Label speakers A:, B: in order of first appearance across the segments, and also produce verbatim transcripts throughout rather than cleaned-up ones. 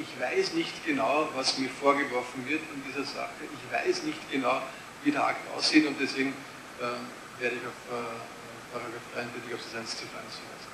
A: ich weiß nicht genau, was mir vorgeworfen wird in dieser Sache. Ich weiß nicht genau, wie der Akt aussieht und deswegen äh, werde ich auf äh, Paragraph dreiundvierzig Absatz eins Ziffer eins verweisen.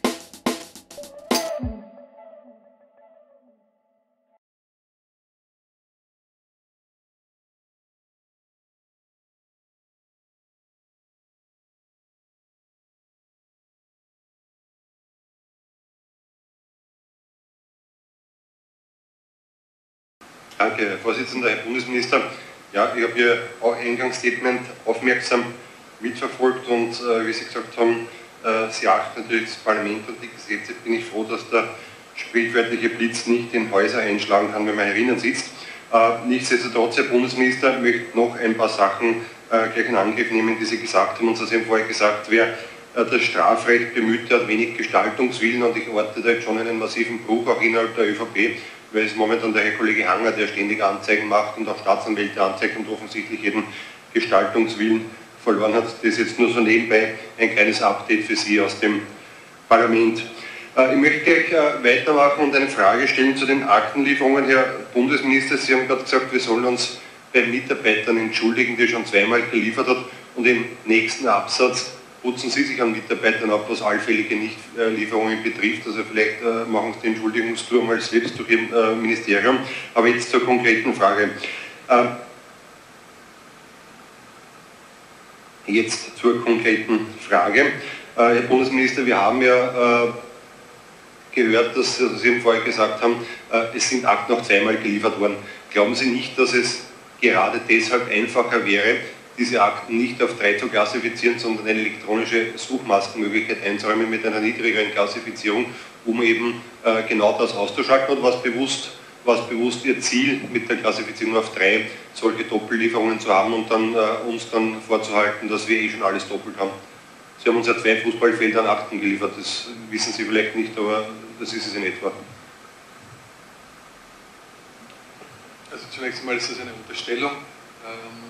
B: Danke, Herr Vorsitzender, Herr Bundesminister. Ja, ich habe Ihr Eingangsstatement aufmerksam mitverfolgt und äh, wie Sie gesagt haben, äh, Sie achten natürlich das Parlament und die Gesetze. Bin ich froh, dass der sprichwörtliche Blitz nicht in Häuser einschlagen kann, wenn man herinnen sitzt. Äh, nichtsdestotrotz, Herr Bundesminister, möchte noch ein paar Sachen äh, gleich in Angriff nehmen, die Sie gesagt haben. Und Sie haben vorher gesagt, wer äh, das Strafrecht bemüht, der hat wenig Gestaltungswillen und ich orte da jetzt schon einen massiven Bruch auch innerhalb der ÖVP. Weil es momentan der Herr Kollege Hanger, der ständig Anzeigen macht und auch Staatsanwälte anzeigt und offensichtlich jeden Gestaltungswillen verloren hat. Das ist jetzt nur so nebenbei ein kleines Update für Sie aus dem Parlament. Ich möchte gleich weitermachen und eine Frage stellen zu den Aktenlieferungen. Herr Bundesminister, Sie haben gerade gesagt, wir sollen uns bei Mitarbeitern entschuldigen, die schon zweimal geliefert hat und im nächsten Absatz putzen Sie sich an Mitarbeitern ab, was allfällige Nichtlieferungen betrifft. Also vielleicht äh, machen Sie die Entschuldigungstour mal selbst durch Ihr äh, Ministerium. Aber jetzt zur konkreten Frage. Äh, jetzt zur konkreten Frage. Äh, Herr Bundesminister, wir haben ja äh, gehört, dass also Sie vorher gesagt haben, äh, es sind Akten noch zweimal geliefert worden. Glauben Sie nicht, dass es gerade deshalb einfacher wäre, diese Akten nicht auf drei zu klassifizieren, sondern eine elektronische Suchmaskenmöglichkeit einzuräumen mit einer niedrigeren Klassifizierung, um eben äh, genau das auszuschalten? Oder was bewusst, was bewusst Ihr Ziel mit der Klassifizierung auf drei solche Doppellieferungen zu haben und dann äh, uns dann vorzuhalten, dass wir eh schon alles doppelt haben? Sie haben uns ja zwei Fußballfelder an Akten geliefert, das wissen Sie vielleicht nicht, aber das ist es in etwa.
A: Also zunächst einmal ist das eine Unterstellung. Ähm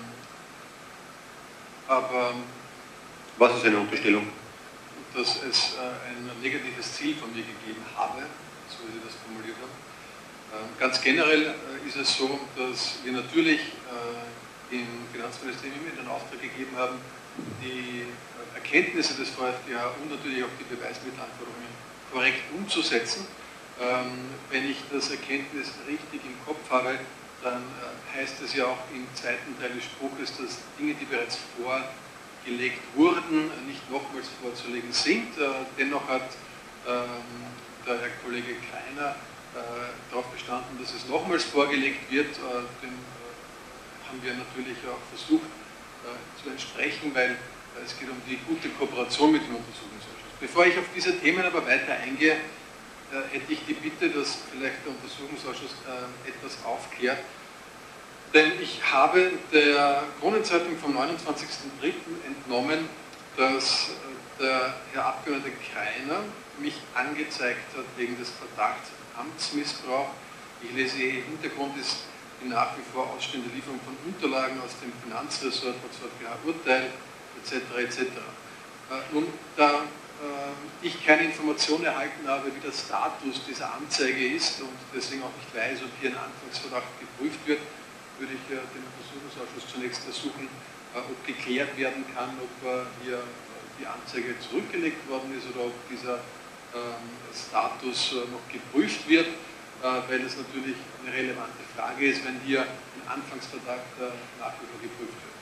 A: Aber
B: was ist eine Unterstellung?
A: Dass es äh, ein negatives Ziel von mir gegeben habe, so wie Sie das formuliert haben. Ähm, ganz generell äh, ist es so, dass wir natürlich äh, im Finanzministerium immer den Auftrag gegeben haben, die äh, Erkenntnisse des V F G H und natürlich auch die Beweismittelanforderungen korrekt umzusetzen. Ähm, wenn ich das Erkenntnis richtig im Kopf habe, dann äh, heißt es ja auch im zweiten Teil des Spruches, dass Dinge, die bereits vorgelegt wurden, nicht nochmals vorzulegen sind. Äh, dennoch hat ähm, der Herr Kollege Kleiner äh, darauf bestanden, dass es nochmals vorgelegt wird. Äh, dem äh, haben wir natürlich auch versucht äh, zu entsprechen, weil äh, es geht um die gute Kooperation mit dem Untersuchungsausschuss. Bevor ich auf diese Themen aber weiter eingehe, hätte ich die Bitte, dass vielleicht der Untersuchungsausschuss äh, etwas aufklärt. Denn ich habe der Kronenzeitung vom neunundzwanzigsten dritten entnommen, dass äh, der Herr Abgeordnete Kreiner mich angezeigt hat wegen des Verdachts Amtsmissbrauch. Ich lese hier, im Hintergrund ist die nach wie vor ausstehende Lieferung von Unterlagen aus dem Finanzressort, V F G H-Urteil et cetera et cetera. Äh, nun, da ich keine Information erhalten habe, wie der Status dieser Anzeige ist und deswegen auch nicht weiß, ob hier ein Anfangsverdacht geprüft wird, würde ich den Untersuchungsausschuss zunächst ersuchen, ob geklärt werden kann, ob hier die Anzeige zurückgelegt worden ist oder ob dieser Status noch geprüft wird, weil es natürlich eine relevante Frage ist, wenn hier ein Anfangsverdacht nach wie vor geprüft wird.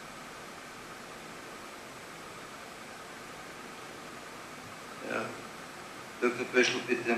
C: Ja, Doktor Pöschl, bitte.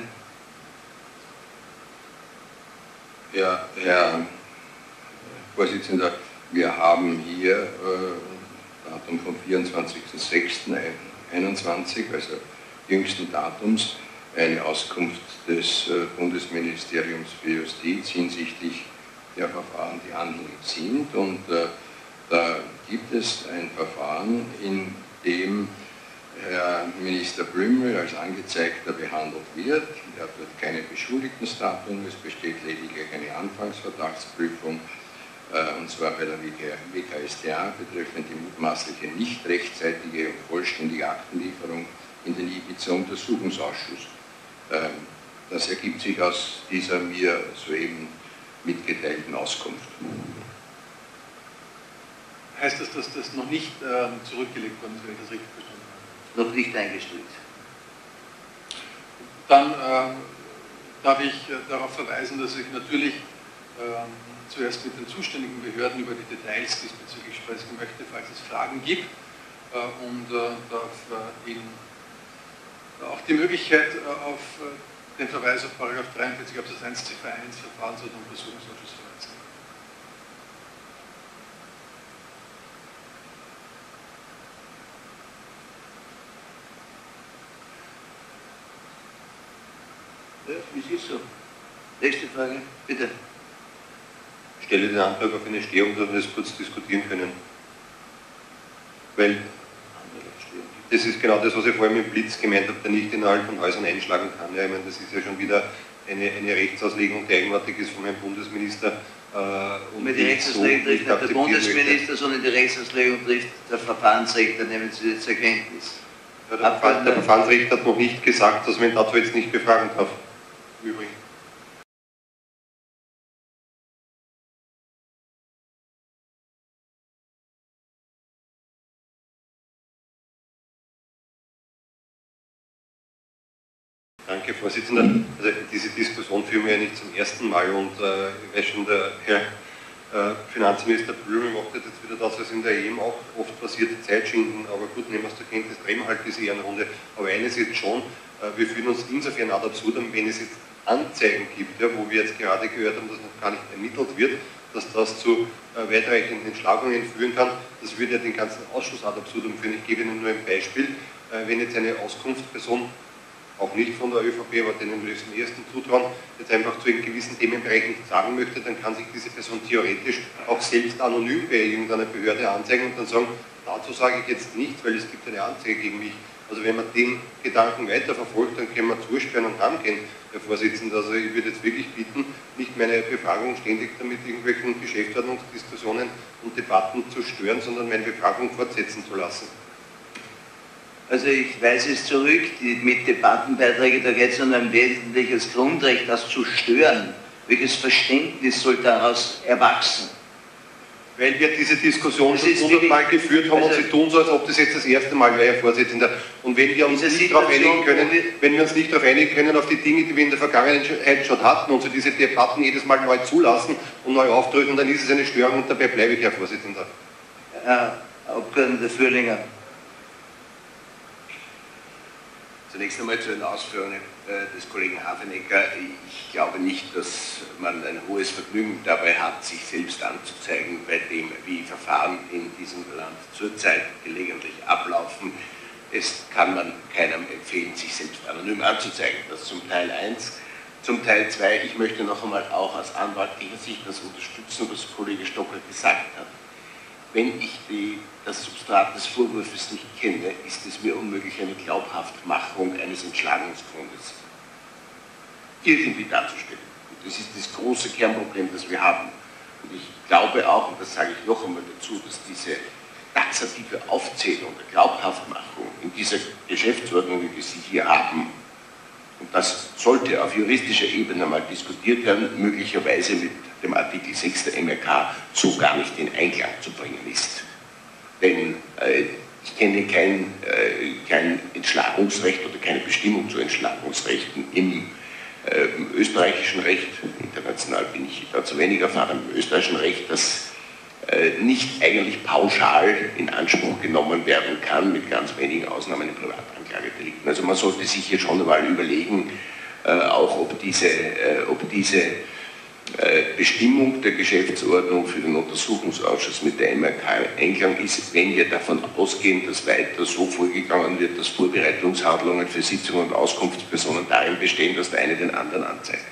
D: Ja, Herr Vorsitzender, wir haben hier äh, Datum vom vierundzwanzigsten sechsten einundzwanzig, also jüngsten Datums, eine Auskunft des äh, Bundesministeriums für Justiz hinsichtlich der Verfahren, die anhängig sind. Und äh, da gibt es ein Verfahren, in dem Herr Minister Blümel als Angezeigter behandelt wird. Er hat dort keine Beschuldigtenstattung, es besteht lediglich eine Anfangsverdachtsprüfung, äh, und zwar bei der W K S t A betreffend die mutmaßliche nicht rechtzeitige und vollständige Aktenlieferung in den Ibiza-Untersuchungsausschuss. Ähm, das ergibt sich aus dieser mir soeben mitgeteilten Auskunft.
A: Heißt das, dass das noch nicht ähm, zurückgelegt worden ist, wenn ich das richtig verstanden habe?
C: Noch nicht eingestellt.
A: Dann ähm, darf ich äh, darauf verweisen, dass ich natürlich ähm, zuerst mit den zuständigen Behörden über die Details diesbezüglich sprechen möchte, falls es Fragen gibt, äh, und äh, darf äh, Ihnen auch die Möglichkeit äh, auf äh, den Verweis auf Paragraph dreiundvierzig Absatz eins Ziffer eins Verfahrensordnung und Untersuchungsausschuss verweisen.
C: Ja, wie ist so? Nächste Frage, bitte.
B: Ich stelle den Antrag auf eine Stehung, dass wir das kurz diskutieren können. Weil das ist genau das, was ich vorhin mit dem Blitz gemeint habe, der nicht innerhalb von Häusern einschlagen kann. Ja, ich meine, das ist ja schon wieder eine, eine Rechtsauslegung, die eigenartig ist vom Herrn Bundesminister. Äh, und
C: Mit die Rechtsauslegung trifft nicht der Bundesminister, sondern die Rechtsauslegung trifft der Verfahrensrichter, nehmen Sie das zur Kenntnis.
B: Ja, der, Verfahren, der Verfahrensrichter hat noch nicht gesagt, dass man ihn dazu jetzt nicht befragen darf. Im Übrigen. Danke, Vorsitzender. Also diese Diskussion führen wir ja nicht zum ersten Mal und äh, ich weiß schon, der Herr äh, Finanzminister Blümel macht jetzt wieder das, was in der E M auch oft passiert, Zeit schinden, aber gut, nehmen wir es zur Kenntnis, drehen wir halt diese Ehrenrunde. Aber eines ist schon, äh, wir fühlen uns insofern auch dazu, wenn es jetzt Anzeigen gibt, ja, wo wir jetzt gerade gehört haben, dass noch gar nicht ermittelt wird, dass das zu äh, weitreichenden Entschlagungen führen kann. Das würde ja den ganzen Ausschuss ad absurdum führen. Ich gebe Ihnen nur ein Beispiel. Äh, wenn jetzt eine Auskunftsperson, auch nicht von der ÖVP, aber denen wir es am ersten zutrauen, jetzt einfach zu einem gewissen Themenbereich nichts sagen möchte, dann kann sich diese Person theoretisch auch selbst anonym bei irgendeiner Behörde anzeigen und dann sagen, dazu sage ich jetzt nichts, weil es gibt eine Anzeige gegen mich. Also wenn man den Gedanken weiterverfolgt, dann können wir zusperren und heimgehen, Herr Vorsitzender. Also ich würde jetzt wirklich bitten, nicht meine Befragung ständig damit irgendwelchen Geschäftsordnungsdiskussionen und Debatten zu stören, sondern meine Befragung fortsetzen zu lassen.
C: Also ich weise es zurück, die, mit Debattenbeiträgen, da geht es um ein wesentliches Grundrecht, das zu stören. Welches Verständnis soll daraus erwachsen?
B: Weil wir diese Diskussion schon hundertmal geführt haben, also, und Sie tun so, als ob das jetzt das erste Mal wäre, Herr Vorsitzender. Und wenn wir uns nicht darauf einigen können, wenn wir uns nicht darauf einigen können, auf die Dinge, die wir in der Vergangenheit schon hatten und so diese Debatten jedes Mal neu zulassen und neu aufdrücken, dann ist es eine Störung und dabei bleibe ich, Herr Vorsitzender.
C: Herr Abgeordneter Fürlinger.
E: Zunächst einmal zu den Ausführungen äh, des Kollegen Hafenecker. Ich glaube nicht, dass man ein hohes Vergnügen dabei hat, sich selbst anzuzeigen, bei dem, wie Verfahren in diesem Land zurzeit gelegentlich ablaufen. Es kann man keinem empfehlen, sich selbst anonym anzuzeigen. Das zum Teil eins. Zum Teil zwei, ich möchte noch einmal auch aus anwaltlicher Sicht das unterstützen, was Kollege Stocker gesagt hat. Wenn ich die, das Substrat des Vorwurfs nicht kenne, ist es mir unmöglich, eine Glaubhaftmachung eines Entschlagungsgrundes irgendwie darzustellen. Und das ist das große Kernproblem, das wir haben. Und ich glaube auch, und das sage ich noch einmal dazu, dass diese taxative Aufzählung der Glaubhaftmachung in dieser Geschäftsordnung, wie wir sie hier haben, und das sollte auf juristischer Ebene mal diskutiert werden, möglicherweise mit dem Artikel sechs der M R K so gar nicht in Einklang zu bringen ist. Denn äh, ich kenne kein, äh, kein Entschlagungsrecht oder keine Bestimmung zu Entschlagungsrechten im äh, österreichischen Recht, international bin ich da zu wenig erfahren, im österreichischen Recht, das äh, nicht eigentlich pauschal in Anspruch genommen werden kann, mit ganz wenigen Ausnahmen in Privatanklagedelikten. Also man sollte sich hier schon einmal überlegen, äh, auch ob diese, äh, ob diese Bestimmung der Geschäftsordnung für den Untersuchungsausschuss mit der M R K im Einklang ist, wenn wir davon ausgehen, dass weiter so vorgegangen wird, dass Vorbereitungshandlungen für Sitzungen und Auskunftspersonen darin bestehen, dass der eine den anderen anzeigt.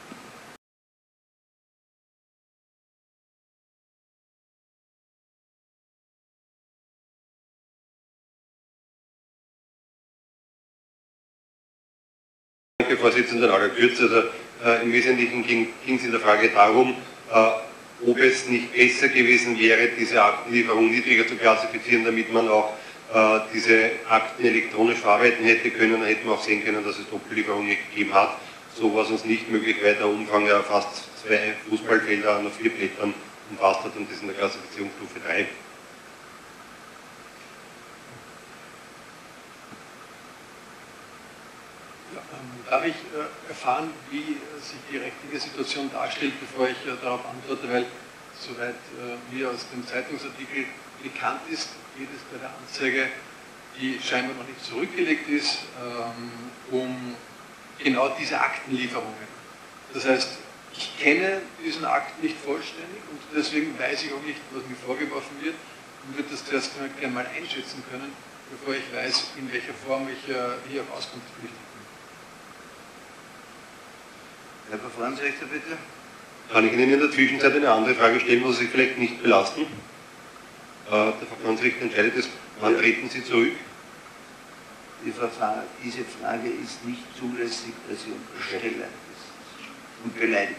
B: Danke, Vorsitzender, in aller Kürze. Also, äh, im Wesentlichen ging es in der Frage darum, äh, ob es nicht besser gewesen wäre, diese Aktenlieferung niedriger zu klassifizieren, damit man auch äh, diese Akten elektronisch verarbeiten hätte können. Dann hätten wir auch sehen können, dass es Doppellieferungen gegeben hat. so war es uns nicht möglich, weil der Umfang ja fast zwei Fußballfelder an vier Blättern umfasst hat und das in der Klassifizierungsstufe drei.
A: Ja, ähm, darf ich äh, erfahren, wie äh, sich die rechtliche Situation darstellt, bevor ich äh, darauf antworte, weil soweit äh, mir aus dem Zeitungsartikel bekannt ist, geht es bei der Anzeige, die scheinbar noch nicht zurückgelegt ist, ähm, um genau diese Aktenlieferungen. Das heißt, ich kenne diesen Akt nicht vollständig und deswegen weiß ich auch nicht, was mir vorgeworfen wird und würde das zuerst gerne mal einschätzen können, bevor ich weiß, in welcher Form ich äh, hier auf Auskunftspflichtig bin.
C: Herr Verfahrensrechter, bitte.
B: Kann ich Ihnen in der Zwischenzeit eine andere Frage stellen, wo Sie sich vielleicht nicht belasten? Äh, der Verfahrensrichter entscheidet es. Wann treten Sie zurück?
C: Die Verfahren, diese Frage ist nicht zulässig, dass ich unterstelle und beleidigend.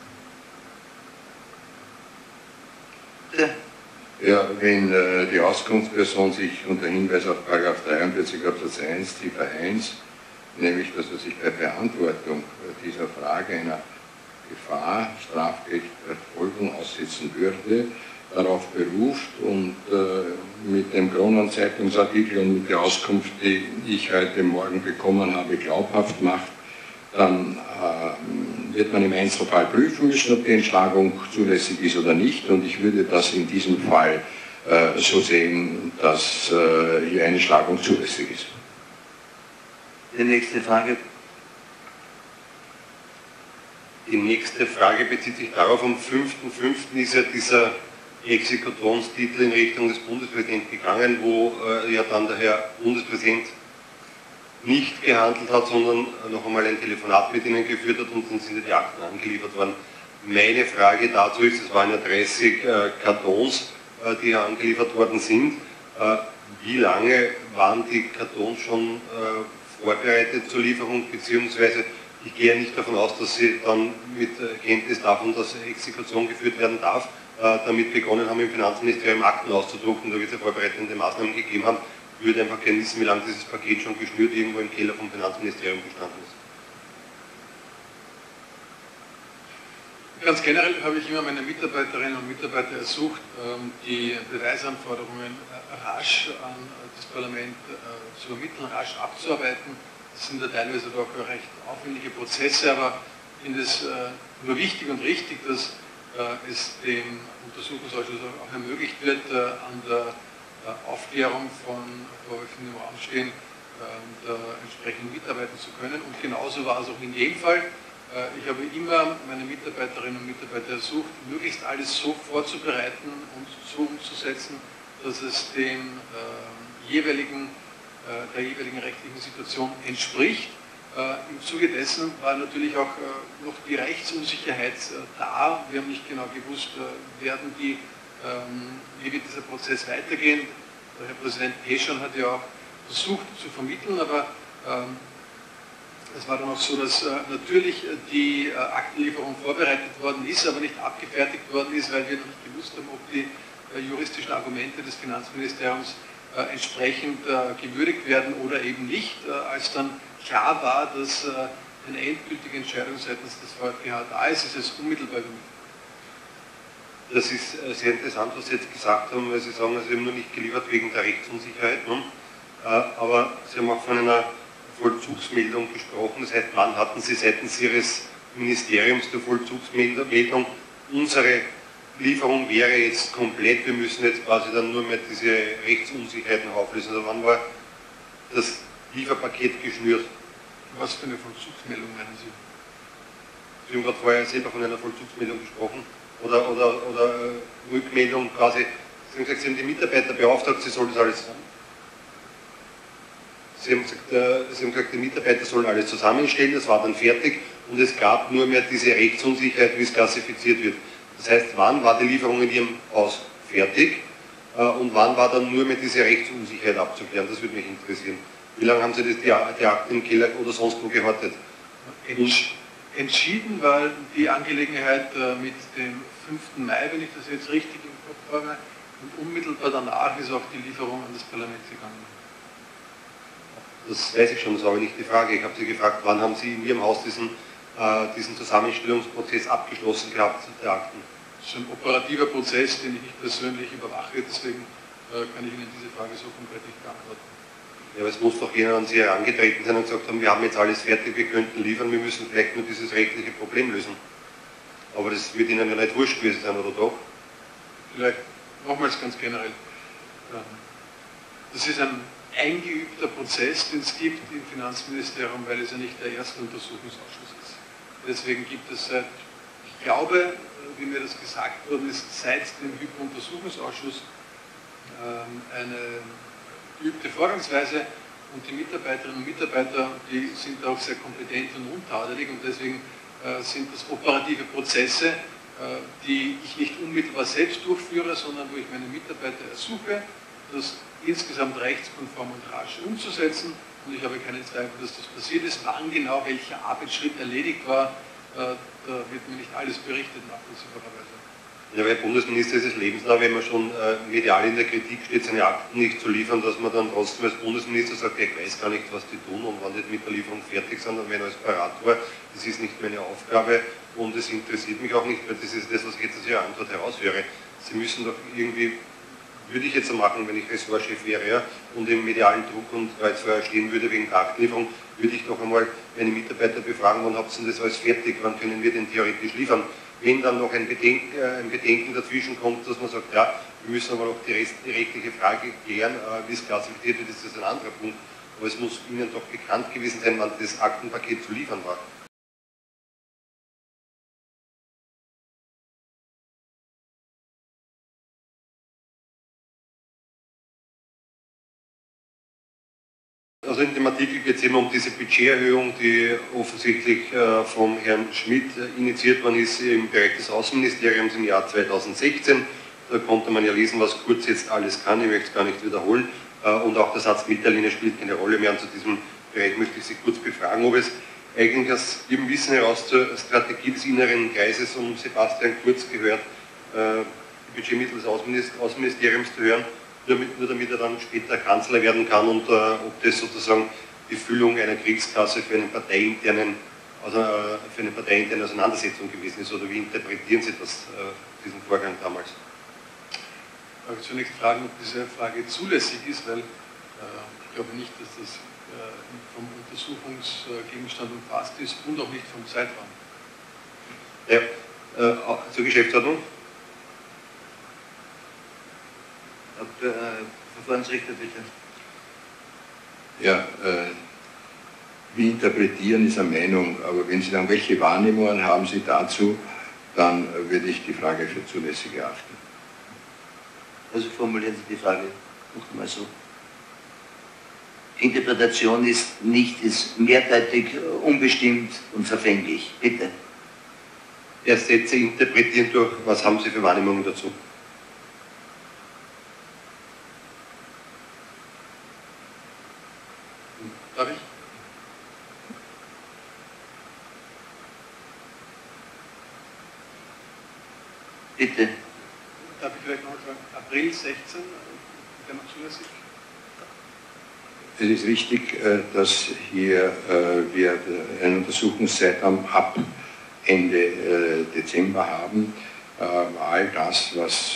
C: Bitte.
D: Ja, wenn äh, die Auskunftsperson sich unter Hinweis auf Paragraph dreiundvierzig Absatz eins Ziffer eins, nämlich dass er sich bei Beantwortung dieser Frage einer Gefahr strafrechtlicher Verfolgung aussetzen würde, darauf beruft und äh, mit dem Kronenzeitungsartikel und mit der Auskunft, die ich heute Morgen bekommen habe, glaubhaft macht, dann äh, wird man im Einzelfall prüfen müssen, ob die Entschlagung zulässig ist oder nicht. Und ich würde das in diesem Fall äh, so sehen, dass äh, hier eine Entschlagung zulässig ist.
C: Die nächste Frage.
B: Die nächste Frage bezieht sich darauf, am fünften fünften ist ja dieser Exekutionstitel in Richtung des Bundespräsidenten gegangen, wo äh, ja dann der Herr Bundespräsident nicht gehandelt hat, sondern noch einmal ein Telefonat mit Ihnen geführt hat und dann sind ja die Akten angeliefert worden. Meine Frage dazu ist, es waren ja dreißig äh, Kartons, äh, die ja angeliefert worden sind. Äh, wie lange waren die Kartons schon äh, vorbereitet zur Lieferung, beziehungsweise ich gehe nicht davon aus, dass Sie dann mit Kenntnis davon, dass Exekution geführt werden darf, äh, damit begonnen haben, im Finanzministerium Akten auszudrucken, da wird es ja vorbereitende Maßnahmen gegeben haben. Ich würde einfach gerne wissen, wie lange dieses Paket schon geschnürt irgendwo im Keller vom Finanzministerium gestanden ist.
A: Ganz generell habe ich immer meine Mitarbeiterinnen und Mitarbeiter ersucht, die Beweisanforderungen rasch an das Parlament zu ermitteln, rasch abzuarbeiten. Das sind ja teilweise doch recht aufwendige Prozesse, aber ich finde es nur wichtig und richtig, dass es dem Untersuchungsausschuss auch ermöglicht wird, an der Aufklärung von Vorwürfen, die im Raum stehen, da entsprechend mitarbeiten zu können. Und genauso war es auch in jedem Fall. Ich habe immer meine Mitarbeiterinnen und Mitarbeiter ersucht, möglichst alles so vorzubereiten und so umzusetzen, dass es dem jeweiligen, der jeweiligen rechtlichen Situation entspricht. Im Zuge dessen war natürlich auch noch die Rechtsunsicherheit da. Wir haben nicht genau gewusst, werden die, wie wird dieser Prozess weitergehen. Der Herr Präsident Peschan hat ja auch versucht zu vermitteln, aber es war dann auch so, dass natürlich die Aktenlieferung vorbereitet worden ist, aber nicht abgefertigt worden ist, weil wir noch nicht gewusst haben, ob die juristischen Argumente des Finanzministeriums entsprechend gewürdigt werden oder eben nicht. Als dann klar war, dass eine endgültige Entscheidung seitens des V fG H da ist, ist es unmittelbar übermittelt.
B: Das ist sehr interessant, was Sie jetzt gesagt haben, weil Sie sagen, Sie haben nur nicht geliefert wegen der Rechtsunsicherheit. Ne? Aber Sie haben auch von einer Vollzugsmeldung gesprochen. Das heißt, wann hatten Sie seitens Ihres Ministeriums der Vollzugsmeldung, unsere Lieferung wäre jetzt komplett, wir müssen jetzt quasi dann nur mehr diese Rechtsunsicherheiten auflösen. Also wann war das Lieferpaket geschnürt?
A: Was für eine Vollzugsmeldung meinen Sie?
B: Sie haben gerade vorher selber von einer Vollzugsmeldung gesprochen. Oder, oder, oder Rückmeldung quasi. Sie haben gesagt, Sie haben die Mitarbeiter beauftragt, Sie sollen das alles zusammen. Sie haben gesagt, äh, Sie haben gesagt, die Mitarbeiter sollen alles zusammenstellen, das war dann fertig und es gab nur mehr diese Rechtsunsicherheit, wie es klassifiziert wird. Das heißt, wann war die Lieferung in Ihrem Haus fertig äh, und wann war dann nur mehr diese Rechtsunsicherheit abzuklären? Das würde mich interessieren. Wie lange haben Sie das, die, die Akten im Keller oder sonst wo gehortet?
A: Entsch entschieden war die Angelegenheit äh, mit dem fünften Mai, wenn ich das jetzt richtig im Kopf habe, und unmittelbar danach ist auch die Lieferung an das Parlament gegangen.
B: Das weiß ich schon, das war aber nicht die Frage. Ich habe Sie gefragt, wann haben Sie in Ihrem Haus diesen äh, diesen Zusammenstellungsprozess abgeschlossen gehabt der Akten?
A: Das ist ein operativer Prozess, den ich nicht persönlich überwache, deswegen äh, kann ich Ihnen diese Frage so konkret nicht beantworten.
B: Ja, aber es muss doch jemand an Sie herangetreten sein und gesagt haben, wir haben jetzt alles fertig, wir könnten liefern, wir müssen vielleicht nur dieses rechtliche Problem lösen. Aber das wird Ihnen ja nicht wurscht gewesen sein, oder doch?
A: Vielleicht nochmals ganz generell. Das ist ein eingeübter Prozess, den es gibt im Finanzministerium, weil es ja nicht der erste Untersuchungsausschuss ist. Deswegen gibt es seit, ich glaube, wie mir das gesagt worden ist, seit dem Hypo-Untersuchungsausschuss eine geübte Vorgangsweise und die Mitarbeiterinnen und Mitarbeiter, die sind auch sehr kompetent und untadelig und deswegen sind das operative Prozesse, die ich nicht unmittelbar selbst durchführe, sondern wo ich meine Mitarbeiter ersuche, das insgesamt rechtskonform und rasch umzusetzen. Und ich habe keinen Zweifel, dass das passiert ist. Wann genau welcher Arbeitsschritt erledigt war, da wird mir nicht alles berichtet, nachvollziehbarerweise.
B: Ja, weil Bundesminister ist es lebensnah, wenn man schon äh, medial in der Kritik steht, seine Akten nicht zu liefern, dass man dann trotzdem als Bundesminister sagt, ja, ich weiß gar nicht, was die tun und wann die mit der Lieferung fertig sind und wenn alles parat war, das ist nicht meine Aufgabe und es interessiert mich auch nicht, weil das ist das, was ich jetzt aus Ihrer Antwort heraushöre. Sie müssen doch irgendwie, würde ich jetzt so machen, wenn ich Ressortchef wäre, ja, und im medialen Druck und Kreuzfeuer stehen würde wegen der Aktenlieferung, würde ich doch einmal meine Mitarbeiter befragen, wann habt ihr das alles fertig, wann können wir denn theoretisch liefern? Wenn dann noch ein Bedenken, äh, ein Bedenken dazwischen kommt, dass man sagt, ja, wir müssen aber noch die, Rest, die rechtliche Frage klären, äh, wie es klassifiziert wird, ist das ein anderer Punkt. Aber es muss Ihnen doch bekannt gewesen sein, wann das Aktenpaket zu liefern war. Also in dem Artikel geht es eben um diese Budgeterhöhung, die offensichtlich äh, vom Herrn Schmidt äh, initiiert worden ist im Bereich des Außenministeriums im Jahr zweitausendsechzehn. Da konnte man ja lesen, was Kurz jetzt alles kann, ich möchte es gar nicht wiederholen. Äh, und auch der Satz Mitteillinie spielt keine Rolle mehr. Und zu diesem Bereich möchte ich Sie kurz befragen, ob es eigentlich aus Ihrem Wissen heraus zur Strategie des inneren Kreises um Sebastian Kurz gehört, äh, die Budgetmittel des Außenministeriums zu hören. Nur damit, nur damit er dann später Kanzler werden kann und äh, ob das sozusagen die Füllung einer Kriegskasse für, einen parteiinternen, also, äh, für eine parteiinterne Auseinandersetzung gewesen ist, oder wie interpretieren Sie das, äh, diesen Vorgang damals?
A: Ich möchte zunächst fragen, ob diese Frage zulässig ist, weil äh, ich glaube nicht, dass das äh, vom Untersuchungsgegenstand umfasst ist und auch nicht vom Zeitraum.
B: Ja, äh, zur Geschäftsordnung.
C: Doktor äh, Verfahrensrichter, bitte.
D: Ja, äh, wie interpretieren ist eine Meinung, aber wenn Sie dann welche Wahrnehmungen haben Sie dazu, dann äh, würde ich die Frage für zulässig erachten.
C: Also formulieren Sie die Frage noch einmal so. Interpretation ist nicht, ist mehrdeutig, unbestimmt und verfänglich. Bitte.
B: Ja, Sätze interpretieren durch, was haben Sie für Wahrnehmungen dazu?
A: Darf ich?
C: Bitte.
A: Darf ich vielleicht noch sagen, April sechzehn, wäre noch zulässig?
D: Es ist richtig, dass hier wir einen Untersuchungszeitraum ab Ende Dezember haben. All das, was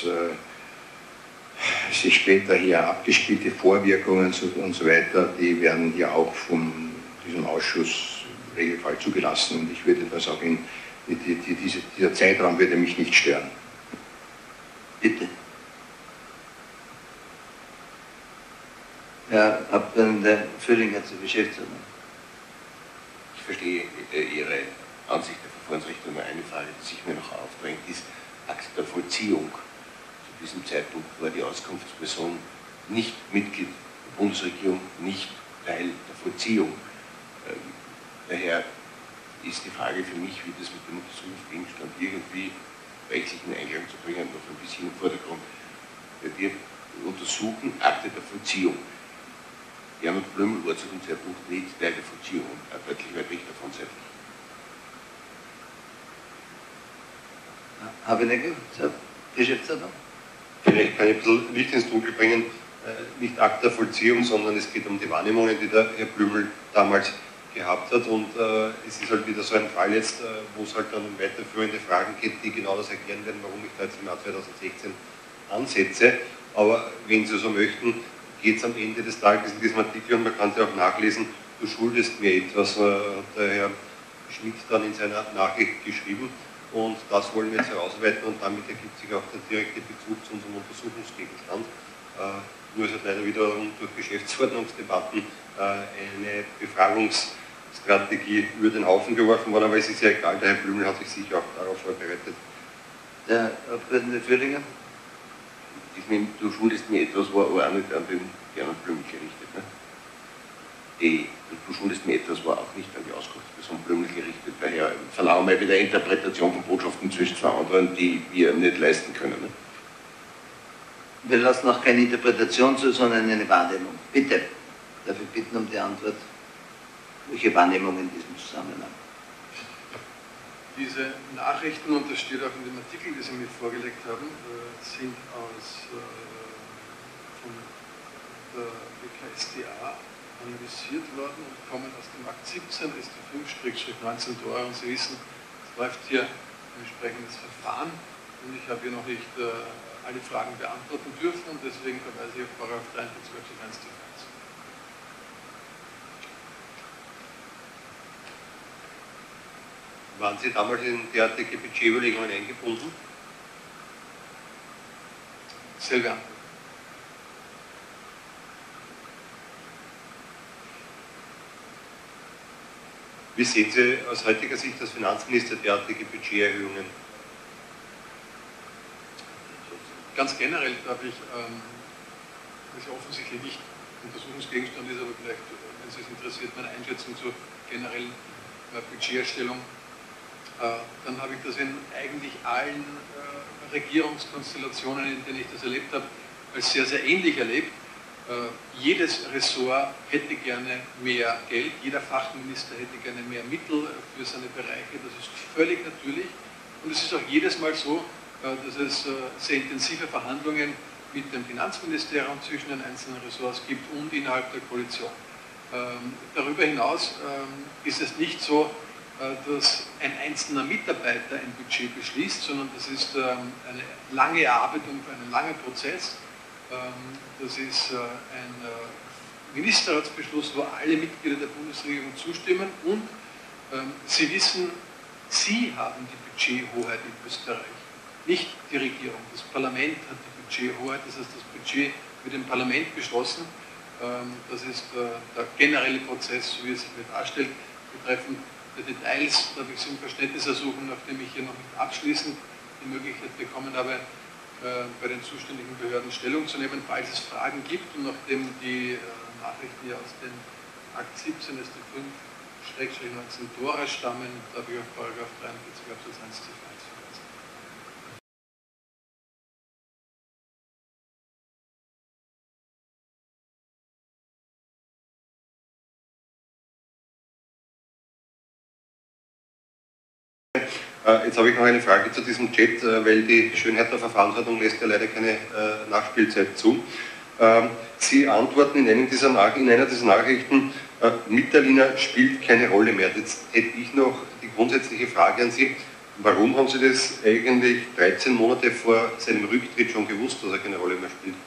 D: sich später hier abgespielte Vorwirkungen und so weiter, die werden hier auch von diesem Ausschuss im Regelfall zugelassen und ich würde das auch in, die, die, diese, dieser Zeitraum würde mich nicht stören.
C: Bitte. Herr Abgeordneter Füllinger zur Geschäftsordnung.
E: Ich verstehe Ihre Ansicht der Verfahrensrichter. Nur eine Frage, die sich mir noch aufdrängt, ist Akt der Vollziehung. Zu diesem Zeitpunkt war die Auskunftsperson nicht Mitglied der Bundesregierung, nicht Teil der Vollziehung. Ähm, daher ist die Frage für mich, wie das mit dem Untersuchungsgegenstand irgendwie rechtlichen Einklang zu bringen, noch ein bisschen im Vordergrund. Wir untersuchen Akte der Vollziehung. Gernot Blümel war zu dem Zeitpunkt nicht Teil der Vollziehung, er deutlich weit weg davon seitlich.
C: Habenecker zur Geschäftsordnung.
B: Vielleicht kann ich ein bisschen Licht ins Dunkel bringen, nicht Akt der Vollziehung, sondern es geht um die Wahrnehmungen, die der Herr Blümel damals gehabt hat und äh, es ist halt wieder so ein Fall jetzt, äh, wo es halt dann um weiterführende Fragen geht, die genau das erklären werden, warum ich da jetzt im Jahr zweitausendsechzehn ansetze. Aber wenn Sie so möchten, geht es am Ende des Tages in diesem Artikel, und man kann es ja auch nachlesen, du schuldest mir etwas, äh, hat der Herr Schmidt dann in seiner Nachricht geschrieben, und das wollen wir jetzt herausarbeiten, und damit ergibt sich auch der direkte Bezug zu unserem Untersuchungsgegenstand. Äh, nur ist halt leider wiederum durch Geschäftsordnungsdebatten äh, eine Befragungsstrategie über den Haufen geworfen worden, aber es ist ja egal, der Herr Blümel hat sich sicher auch darauf vorbereitet.
C: Der Abgeordnete Führinger?
E: Du schuldest mir etwas, war aber auch nicht an den Gernot Blümel gerichtet. Ne? Die, du schuldest mir etwas, war auch nicht an die Auskunftsperson Blümel gerichtet. Daher verlangen wir wieder Interpretation von Botschaften zwischen zwei anderen, die wir nicht leisten können. Ne?
C: Wir lassen auch keine Interpretation zu, sondern eine Wahrnehmung. Bitte, darf ich bitten um die Antwort. Welche Wahrnehmung in diesem Zusammenhang?
A: Diese Nachrichten, und das steht auch in dem Artikel, den Sie mir vorgelegt haben, sind aus, von der B K S d A analysiert worden und kommen aus dem Akt siebzehn, S T fünf neunzehn Tore, und Sie wissen, es läuft hier ein entsprechendes Verfahren, und ich habe hier noch nicht alle Fragen beantworten dürfen, und deswegen verweise ich auf Paragraph dreiundvierzig Absatz eins T eins.
B: Waren Sie damals in derartige Budgetüberlegungen eingebunden?
A: Selbe Antwort.
B: Wie sehen Sie aus heutiger Sicht als Finanzminister derartige Budgeterhöhungen?
A: Ganz generell darf ich, ähm, das ja offensichtlich nicht Untersuchungsgegenstand ist, aber vielleicht, wenn Sie es interessiert, meine Einschätzung zur generellen äh, Budgeterstellung, äh, dann habe ich das in eigentlich allen äh, Regierungskonstellationen, in denen ich das erlebt habe, als sehr, sehr ähnlich erlebt. Äh, jedes Ressort hätte gerne mehr Geld, jeder Fachminister hätte gerne mehr Mittel für seine Bereiche, das ist völlig natürlich, und es ist auch jedes Mal so, dass es sehr intensive Verhandlungen mit dem Finanzministerium zwischen den einzelnen Ressorts gibt und innerhalb der Koalition. Ähm, darüber hinaus ähm, ist es nicht so, äh, dass ein einzelner Mitarbeiter ein Budget beschließt, sondern das ist ähm, eine lange Erarbeitung für einen langen Prozess. Ähm, das ist äh, ein äh, Ministerratsbeschluss, wo alle Mitglieder der Bundesregierung zustimmen, und ähm, Sie wissen, Sie haben die Budgethoheit in Österreich. Nicht die Regierung. Das Parlament hat die Budgethoheit, das heißt, das Budget wird im Parlament beschlossen. Das ist der generelle Prozess, so wie es sich mir darstellt. Betreffend der Details darf ich Sie um Verständnis ersuchen, nachdem ich hier noch nicht abschließend die Möglichkeit bekommen habe, bei den zuständigen Behörden Stellung zu nehmen, falls es Fragen gibt, und nachdem die Nachrichten ja aus dem Akt siebzehn S T fünf neunzehn Dora stammen, darf ich auf Paragraph dreiundvierzig Absatz eins T eins verweisen.
B: Jetzt habe ich noch eine Frage zu diesem Chat, weil die Schönheit der Verfahrensordnung lässt ja leider keine Nachspielzeit zu. Sie antworten in, einem dieser Nach in einer dieser Nachrichten, Mitterlehner spielt keine Rolle mehr. Jetzt hätte ich noch die grundsätzliche Frage an Sie, warum haben Sie das eigentlich dreizehn Monate vor seinem Rücktritt schon gewusst, dass er keine Rolle mehr spielt?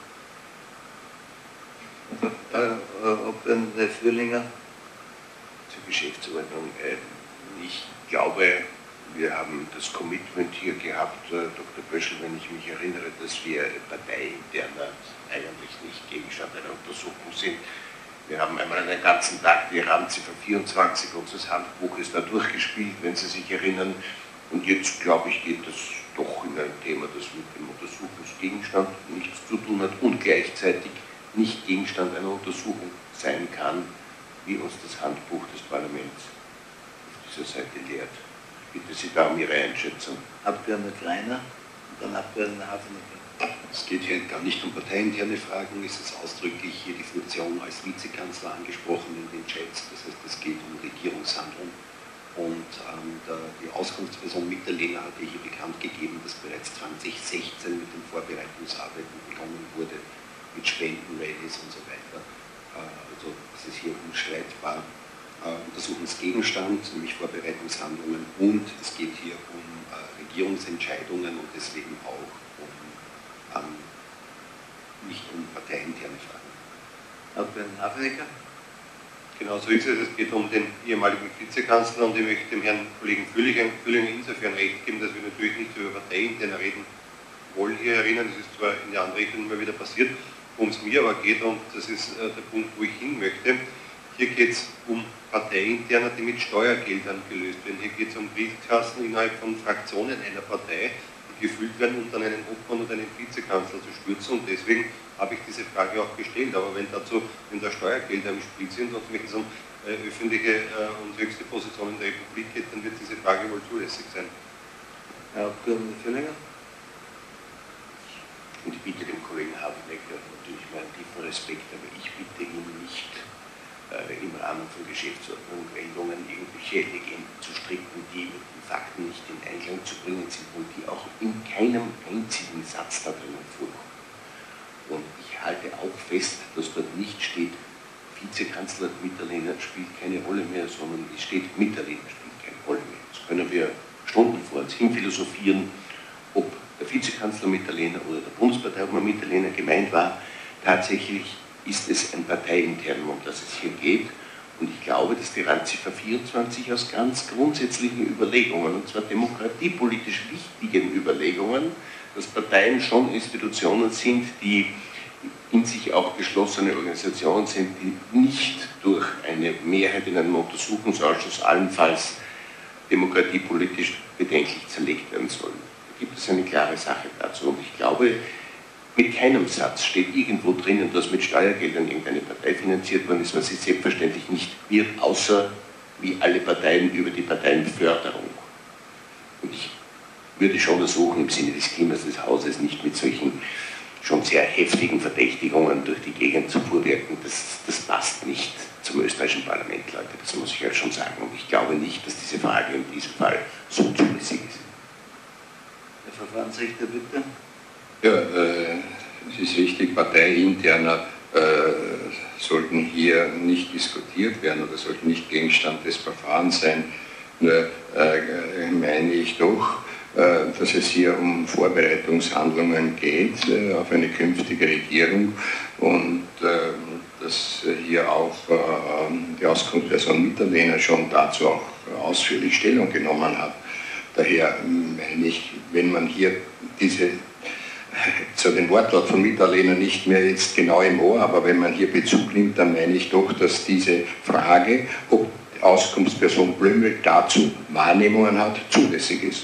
C: Äh, ob der Führlinger?
E: Zur Geschäftsordnung. Ich glaube, wir haben das Commitment hier gehabt, Doktor Böschel, wenn ich mich erinnere, dass wir parteiintern eigentlich nicht Gegenstand einer Untersuchung sind. Wir haben einmal einen ganzen Tag die Randziffer vierundzwanzig unseres Handbuches da durchgespielt, wenn Sie sich erinnern. Und jetzt, glaube ich, geht das doch in ein Thema, das mit dem Untersuchungsgegenstand nichts zu tun hat und gleichzeitig nicht Gegenstand einer Untersuchung sein kann, wie uns das Handbuch des Parlaments auf dieser Seite lehrt. Ich bitte Sie da um Ihre Einschätzung.
C: Abgeordneter Greiner und dann Abgeordneter Hafenecker.
F: Es geht hier gar nicht um parteiinterne Fragen, es ist ausdrücklich hier die Funktion als Vizekanzler angesprochen in den Chats, das heißt, es geht um Regierungshandeln. Und ähm, der, die Auskunftsperson Mitterlehner hatte hier bekannt gegeben, dass bereits zweitausendsechzehn mit den Vorbereitungsarbeiten begonnen wurde, mit Spendenrallies und so weiter. Äh, also es ist hier unstreitbar. Äh, und das Untersuchungsgegenstand, nämlich Vorbereitungshandlungen, und es geht hier um äh, Regierungsentscheidungen und deswegen auch um, ähm, nicht um parteiinterne Fragen.
C: Herr Hafenecker?
B: Genau so ist es. Es geht um den ehemaligen Vizekanzler und ich möchte dem Herrn Kollegen Füllinger insofern recht geben, dass wir natürlich nicht über parteiinterne reden wollen. Hier erinnern, das ist zwar in der Anrechnung immer wieder passiert, worum es mir aber geht, und das ist äh, der Punkt, wo ich hin möchte. Hier geht es um Parteiinterne, die mit Steuergeldern gelöst werden. Hier geht es um Briefkasten innerhalb von Fraktionen einer Partei, die gefüllt werden, um dann einen Obmann und einen Vizekanzler zu stürzen. Und deswegen habe ich diese Frage auch gestellt. Aber wenn dazu, wenn da Steuergelder im Spiel sind und wenn es um äh, öffentliche äh, und höchste Position in der Republik geht, dann wird diese Frage wohl zulässig sein.
C: Herr Abgeordneter Füllinger?
E: Und ich bitte dem Kollegen Hafenecker natürlich meinen tiefen Respekt, aber ich bitte ihn nicht, äh, im Rahmen von Geschäftsordnung und Meldungen irgendwelche Legenden zu stricken, die mit den Fakten nicht in Einklang zu bringen sind und die auch in keinem einzigen Satz da drinnen vorkommen. Und ich halte auch fest, dass dort nicht steht, Vizekanzler Mitterlehner spielt keine Rolle mehr, sondern es steht, Mitterlehner spielt keine Rolle mehr. Das können wir Stunden vor uns hin philosophieren, ob der Vizekanzler Mitterlehner oder der Bundesparteiobmann Mitterlehner gemeint war. Tatsächlich ist es ein Parteiinternum, um das es hier geht. Und ich glaube, dass die Randziffer vierundzwanzig aus ganz grundsätzlichen Überlegungen, und zwar demokratiepolitisch wichtigen Überlegungen, dass Parteien schon Institutionen sind, die in sich auch geschlossene Organisationen sind, die nicht durch eine Mehrheit in einem Untersuchungsausschuss allenfalls demokratiepolitisch bedenklich zerlegt werden sollen. Gibt es eine klare Sache dazu. Und ich glaube, mit keinem Satz steht irgendwo drinnen, dass mit Steuergeldern irgendeine Partei finanziert worden ist, was sie selbstverständlich nicht wird, außer wie alle Parteien über die Parteienbeförderung. Und ich würde schon versuchen, im Sinne des Klimas des Hauses nicht mit solchen schon sehr heftigen Verdächtigungen durch die Gegend zu fuhrwerken. Das, das passt nicht zum österreichischen Parlament, Leute, das muss ich halt schon sagen. Und ich glaube nicht, dass diese Frage in diesem Fall so zulässig ist.
C: Herr Verfahrensrichter, bitte.
D: Ja, äh, es ist richtig, parteiinterner äh, sollten hier nicht diskutiert werden oder sollten nicht Gegenstand des Verfahrens sein. Nur äh, meine ich doch, äh, dass es hier um Vorbereitungshandlungen geht äh, auf eine künftige Regierung und äh, dass hier auch äh, die Auskunftsperson Mitterlehner schon dazu auch ausführlich Stellung genommen hat. Daher meine ich, wenn man hier diese, zu den Wortlaut von Mitterlehner nicht mehr jetzt genau im Ohr, aber wenn man hier Bezug nimmt, dann meine ich doch, dass diese Frage, ob die Auskunftsperson Blümel dazu Wahrnehmungen hat, zulässig ist.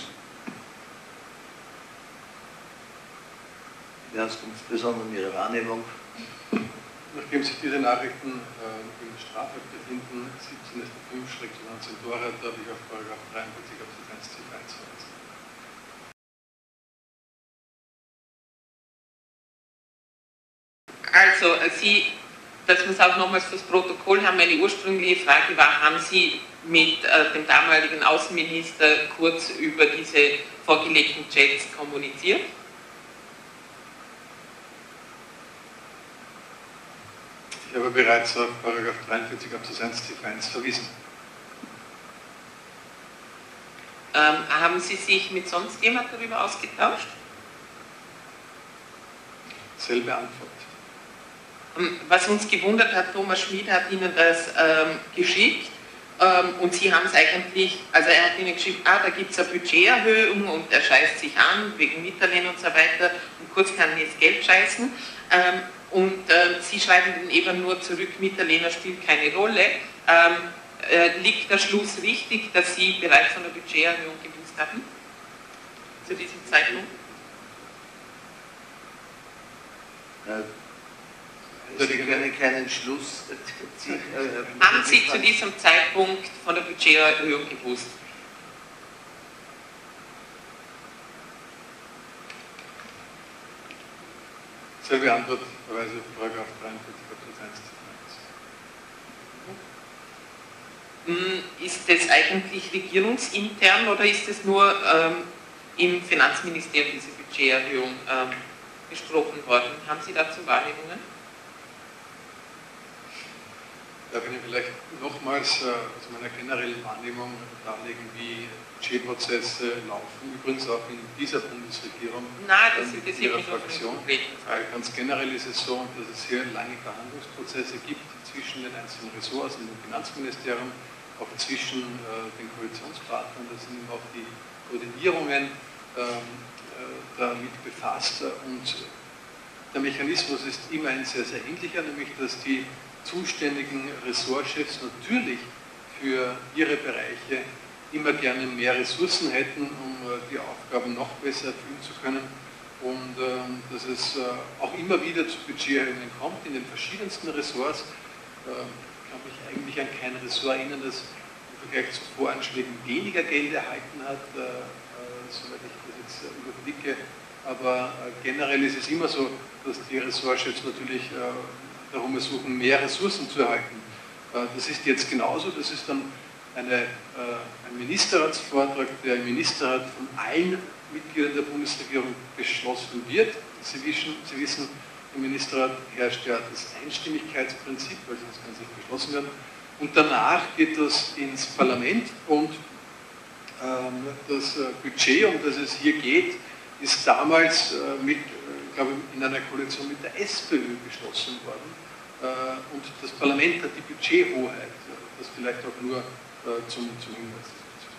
C: Die Auskunftsperson und ihre Wahrnehmung.
A: Nachdem sich diese Nachrichten äh, im Strafrecht befinden, siebzehn ist der fünf neunzehn Tore, darf ich auf Paragraph dreiundvierzig Absatz eins Ziffer eins verweisen.
G: Also, Sie, dass wir es auch nochmals fürs Protokoll haben, meine ursprüngliche Frage war, haben Sie mit äh, dem damaligen Außenminister kurz über diese vorgelegten Chats kommuniziert?
A: Ich habe bereits auf Paragraph dreiundvierzig Absatz eins Ziffer eins verwiesen.
G: Ähm, haben Sie sich mit sonst jemand darüber ausgetauscht?
A: Selbe Antwort.
G: Was uns gewundert hat, Thomas Schmid hat Ihnen das ähm, geschickt ähm, und Sie haben es eigentlich, also er hat Ihnen geschrieben, ah, da gibt es eine Budgeterhöhung und er scheißt sich an, wegen Mitterlehner und so weiter und kurz kann jetzt Geld scheißen. Ähm, und äh, Sie schreiben dann eben nur zurück, Mitterlehner spielt keine Rolle. Ähm, äh, liegt der Schluss richtig, dass Sie bereits von der Budgeterhöhung gewusst hatten? Zu diesem Zeitpunkt?
C: Ja. Sie können keinen Schluss ziehen.
G: Haben Sie zu diesem Zeitpunkt von der Budgeterhöhung gewusst?
A: Selbe Antwort, verweise auf Paragraph dreiundvierzig Absatz eins.
G: Ist das eigentlich regierungsintern oder ist es nur ähm, im Finanzministerium diese Budgeterhöhung ähm, besprochen worden? Haben Sie dazu Wahrnehmungen?
A: Darf ich Ihnen vielleicht nochmals äh, zu meiner generellen Wahrnehmung darlegen, wie Budgetprozesse laufen, übrigens auch in dieser Bundesregierung.
G: Nein, das
A: mit
G: interessiert
A: Ihrer
G: mich nur
A: Fraktion.
G: konkret.
A: Äh, ganz generell ist es so, dass es hier lange Verhandlungsprozesse gibt zwischen den einzelnen Ressorts und dem Finanzministerium, auch zwischen äh, den Koalitionspartnern. Da sind auch die Koordinierungen ähm, äh, damit befasst. Und der Mechanismus ist immer ein sehr, sehr ähnlicher, nämlich dass die zuständigen Ressortchefs natürlich für ihre Bereiche immer gerne mehr Ressourcen hätten, um äh, die Aufgaben noch besser erfüllen zu können. Und ähm, dass es äh, auch immer wieder zu Budgeterhöhungen kommt in den verschiedensten Ressorts. Äh, ich kann mich eigentlich an kein Ressort erinnern, das im Vergleich zu Voranschlägen weniger Geld erhalten hat, äh, äh, soweit ich das jetzt äh, überblicke. Aber äh, generell ist es immer so, dass die Ressortchefs natürlich äh, darum versuchen, mehr Ressourcen zu erhalten. Das ist jetzt genauso, das ist dann eine, ein Ministerratsvortrag, der im Ministerrat von allen Mitgliedern der Bundesregierung beschlossen wird. Sie wissen, Sie wissen, im Ministerrat herrscht ja das Einstimmigkeitsprinzip, weil sonst kann es nicht beschlossen werden. Und danach geht das ins Parlament und ähm, das Budget, um das es hier geht, ist damals äh, mit Ich glaube, in einer Koalition mit der SPÖ beschlossen worden. Und das Parlament hat die Budgethoheit. Das vielleicht auch nur zum, zum Hinweis.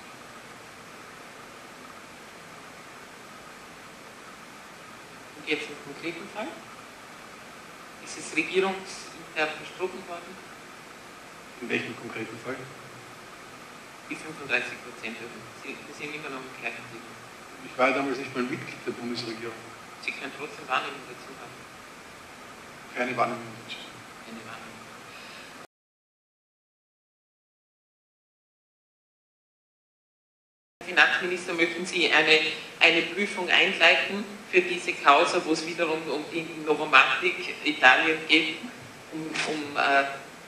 G: Und jetzt im konkreten Fall? Ist es regierungsintern besprochen worden?
A: In welchem konkreten Fall?
G: Die fünfunddreißig Prozent. Sie sind immer noch im gleichen Thema.
A: Ich war ja damals nicht mal Mitglied der Bundesregierung.
G: Sie können trotzdem Wahrnehmung dazu haben.
A: Keine Wahrnehmung dazu.
G: Keine Wahrnehmung. Herr Finanzminister, möchten Sie eine, eine Prüfung einleiten für diese Causa, wo es wiederum um die Novomatic Italien geht, um, um äh,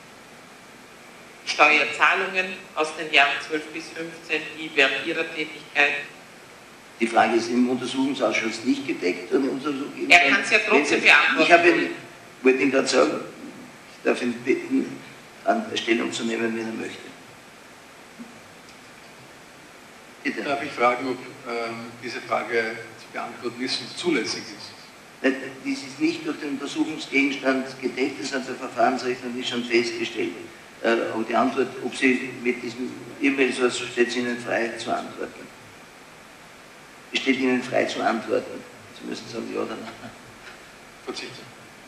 G: Steuerzahlungen aus den Jahren zwölf bis fünfzehn, die während Ihrer Tätigkeit.
C: Die Frage ist im Untersuchungsausschuss nicht gedeckt. Und
G: er kann es ja trotzdem beantworten.
C: Ich habe ihn, wollte ihn gerade sagen, ich darf ihn bitten, an Stellung zu nehmen, wenn er möchte. Bitte.
A: Darf ich fragen, ob ähm, diese Frage zu beantworten ist und zulässig ist?
C: Dies ist nicht durch den Untersuchungsgegenstand gedeckt, das hat der Verfahrensrechtler nicht schon festgestellt. Aber die Antwort, ob Sie mit diesem E-Mail so steht es Ihnen frei zu antworten. Es steht Ihnen frei zu antworten. Sie müssen sagen ja oder nein.
A: Verzichte.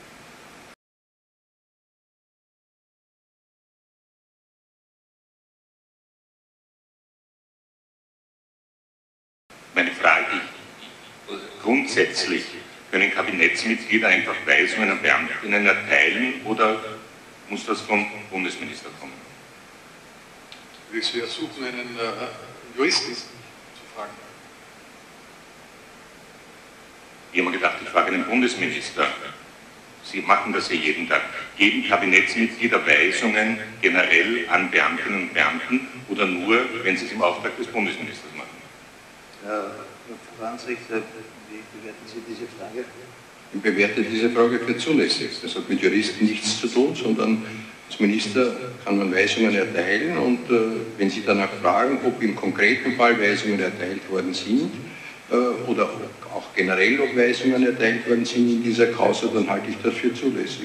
H: Meine Frage, grundsätzlich können Kabinettsmitglieder einfach Weisungen an Beamtinnen erteilen oder muss das vom Bundesminister kommen?
A: Wir suchen einen äh, Juristen zu fragen.
H: Ich habe mir gedacht, ich frage den Bundesminister. Sie machen das ja jeden Tag. Geben Kabinettsmitglieder Weisungen generell an Beamtinnen und Beamten oder nur, wenn sie es im Auftrag des Bundesministers machen?
C: Herr Verfahrensrichter, wie bewerten Sie diese Frage?
D: Ich bewerte diese Frage für zulässig. Das hat mit Juristen nichts zu tun, sondern als Minister kann man Weisungen erteilen und äh, wenn Sie danach fragen, ob im konkreten Fall Weisungen erteilt worden sind äh, oder auch generell ob Weisungen erteilt worden sind in dieser Causa, dann halte ich das für zulässig.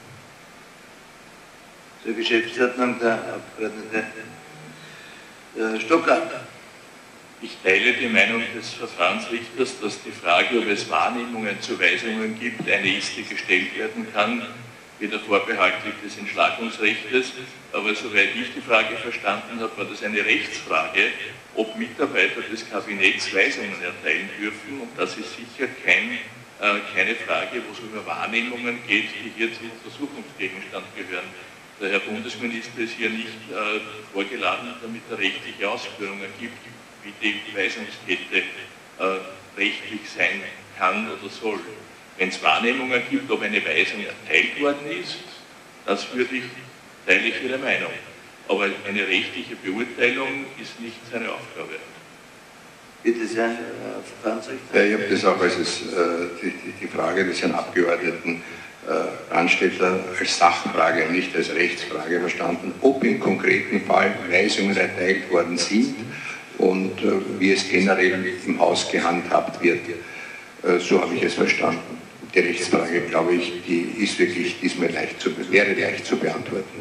C: Zur Geschäftsordnung der Abgeordnete äh, Stocker.
I: Ich teile die Meinung des Verfahrensrichters, dass die Frage, ob es Wahrnehmungen zu Weisungen gibt, eine ist, die gestellt werden kann, weder vorbehaltlich des Entschlagungsrechtes, aber soweit ich die Frage verstanden habe, war das eine Rechtsfrage, ob Mitarbeiter des Kabinetts Weisungen erteilen dürfen, und das ist sicher kein, äh, keine Frage, wo es über Wahrnehmungen geht, die hier zum Untersuchungsgegenstand gehören. Der Herr Bundesminister ist hier nicht äh, vorgeladen, damit er rechtliche Ausführungen gibt, wie die Weisungskette äh, rechtlich sein kann oder soll. Wenn es Wahrnehmungen gibt, ob eine Weisung erteilt worden ist, das würde ich, teile ich Ihre Meinung. Aber eine rechtliche Beurteilung ist nicht seine Aufgabe.
C: Bitte sehr, Herr Verfahrensrichter.
D: Ja, ich habe das auch als es, äh, die, die Frage des Herrn Abgeordneten äh, Anstetter als Sachfrage, nicht als Rechtsfrage verstanden, ob im konkreten Fall Weisungen erteilt worden sind und äh, wie es generell im Haus gehandhabt wird. Äh, so habe ich es verstanden. Die Rechtsfrage, glaube ich, die ist wirklich diesmal leicht zu, wäre leicht zu beantworten.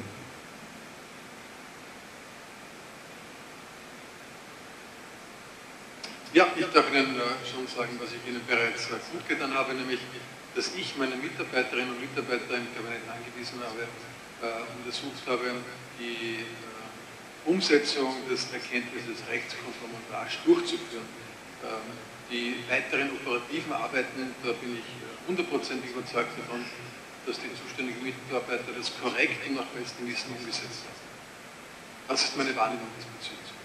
A: Ja, ich darf Ihnen schon sagen, was ich Ihnen bereits gut getan habe, nämlich, dass ich meine Mitarbeiterinnen und Mitarbeiter im Kabinett angewiesen habe, äh, untersucht habe, die äh, Umsetzung des Erkenntnisses rechtskonform und rasch durchzuführen. Ähm, die weiteren operativen Arbeiten, da bin ich hundertprozentig äh, überzeugt davon, dass die zuständigen Mitarbeiter das korrekt und nach bestem Wissen umgesetzt haben. Das ist meine Wahrnehmung diesbezüglich.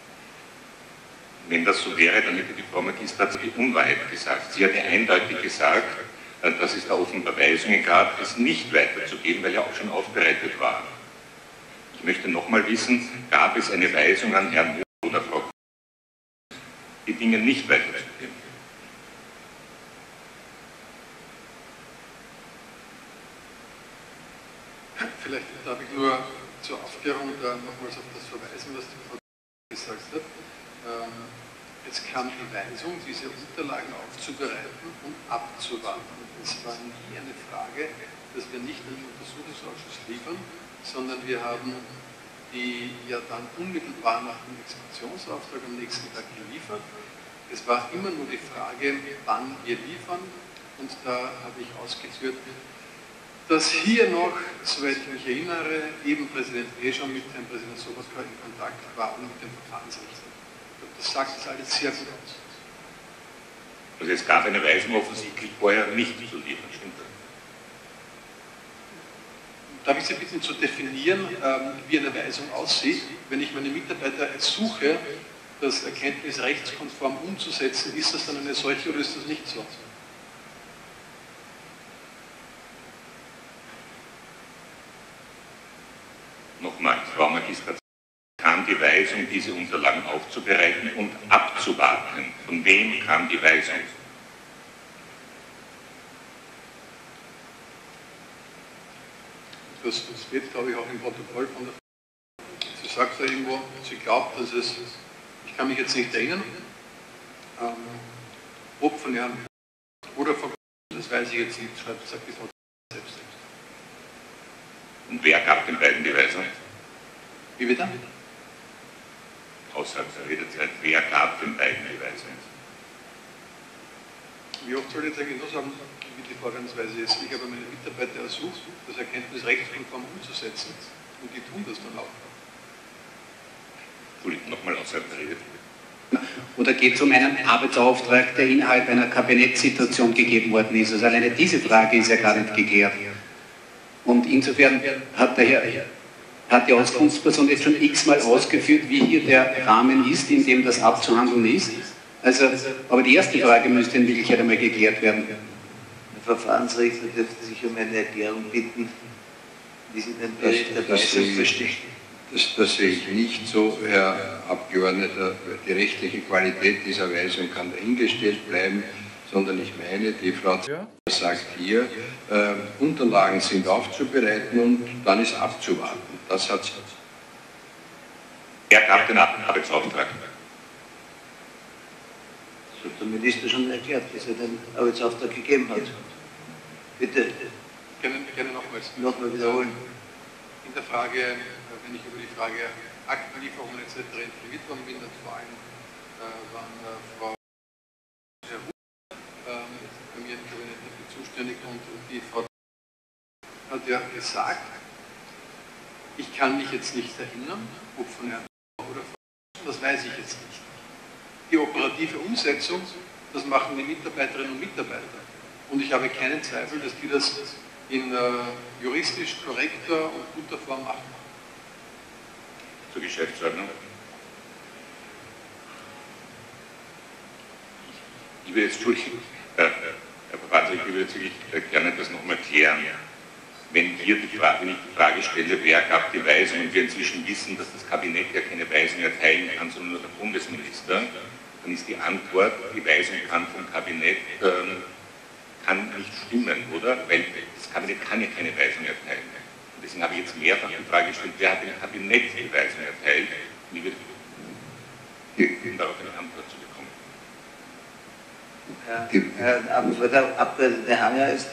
H: Wenn das so wäre, dann hätte die Frau Magistrat die Unwahrheit gesagt. Sie hat ja eindeutig gesagt, dass es da offenbar Weisungen gab, es nicht weiterzugeben, weil ja auch schon aufbereitet war. Ich möchte nochmal wissen, gab es eine Weisung an Herrn Mohr oder Frau Kurz, die Dinge nicht weiterzugeben?
A: Vielleicht darf ich nur zur Aufklärung da nochmals auf das verweisen, was die Frau gesagt hat. Es kam die Weisung, diese Unterlagen aufzubereiten und abzuwarten. Es war nie eine Frage, dass wir nicht an den Untersuchungsausschuss liefern, sondern wir haben die ja dann unmittelbar nach dem Exekutionsauftrag am nächsten Tag geliefert. Es war immer nur die Frage, wann wir liefern, und da habe ich ausgeführt, dass hier noch, soweit ich mich erinnere, eben Präsident E. schon mit Herrn Präsident Sobotka in Kontakt war und mit dem Verfahrensrichter. Das sagt das alles sehr gut aus.
H: Also es gab eine Weisung offensichtlich vorher nicht zu liefern, stimmt das?
A: Darf ich Sie bitten zu definieren, ähm, wie eine Weisung aussieht? Wenn ich meine Mitarbeiter ersuche, das Erkenntnis rechtskonform umzusetzen, ist das dann eine solche oder ist das nicht so?
H: Nochmal, Frau Magistrat, kam die Weisung, diese Unterlagen aufzubereiten und abzuwarten. Von wem kam die Weisung?
A: Das, das steht, glaube ich, auch im Protokoll von der Sie sagt da irgendwo, sie glaubt, dass es, ich kann mich jetzt nicht erinnern, ähm, ob von Herrn oder von, das weiß ich jetzt nicht, schreibt, sagt die Frau selbst.
H: Und wer gab den beiden die Weisung?
A: Wie bitte?
H: Außerhalb der Redezeit, wer gab den beiden die Weisung?
A: Wie oft soll ich jetzt eigentlich nur sagen, wie die Vorgangsweise ist? Ich habe meine Mitarbeiter ersucht, das Erkenntnis rechtskonform umzusetzen, und die tun das dann auch.
H: Entschuldigung, nochmal außerhalb der Redezeit.
J: Oder geht es um einen Arbeitsauftrag, der innerhalb einer Kabinettssituation gegeben worden ist? Also alleine diese Frage ist ja gar nicht geklärt. Und insofern hat der Herr, hat die Auskunftsperson jetzt schon x-mal ausgeführt, wie hier der Rahmen ist, in dem das abzuhandeln ist. Also, aber die erste Frage müsste in Wirklichkeit einmal geklärt werden.
C: Der Verfahrensrichter dürfte sich um eine Erklärung bitten, wie Sie den Bericht der
D: Das, das,
C: Weisung verstehen.
D: das, das sehe ich nicht so, Herr Abgeordneter. Die rechtliche Qualität dieser Weisung kann dahingestellt bleiben, sondern ich meine, die Frau ja. sagt hier, äh, Unterlagen sind aufzubereiten und dann ist abzuwarten. Das hat sie.
H: Wer gab den Arbeitsauftrag?
C: Das hat der Minister schon erklärt, dass er den Arbeitsauftrag gegeben hat. Bitte.
A: Gerne, gerne nochmals.
C: Nochmal wiederholen.
A: In der Frage, wenn ich über die Frage Aktenlieferungen et cetera informiert worden bin, dann vor allem äh, waren äh, Frau Herr Huber äh, bei mir im Kabinett dafür zuständig, und die Frau hat ja gesagt, ich kann mich jetzt nicht erinnern, ob von Herrn Huber oder von, das weiß ich jetzt nicht. Die operative Umsetzung, das machen die Mitarbeiterinnen und Mitarbeiter. Und ich habe keinen Zweifel, dass die das in äh, juristisch korrekter und guter Form machen.
H: Zur Geschäftsordnung. Ich will jetzt, Entschuldigung, äh, Herr Verwalter, ich will jetzt wirklich gerne das nochmal klären. Wenn hier die Frage, wenn ich die Frage stelle, wer gab die Weisung, und wir inzwischen wissen, dass das Kabinett ja keine Weisung erteilen kann, sondern nur der Bundesminister, dann ist die Antwort, die Weisung kann vom Kabinett ähm, kann nicht stimmen, oder? Weil das Kabinett kann ja keine Weisung erteilen. Und deswegen habe ich jetzt mehrfach die Frage gestellt, wer hat dem Kabinett die Weisung erteilt? Und ich würde um darauf eine Antwort zu bekommen.
C: Herr Abgeordneter Hanger ist...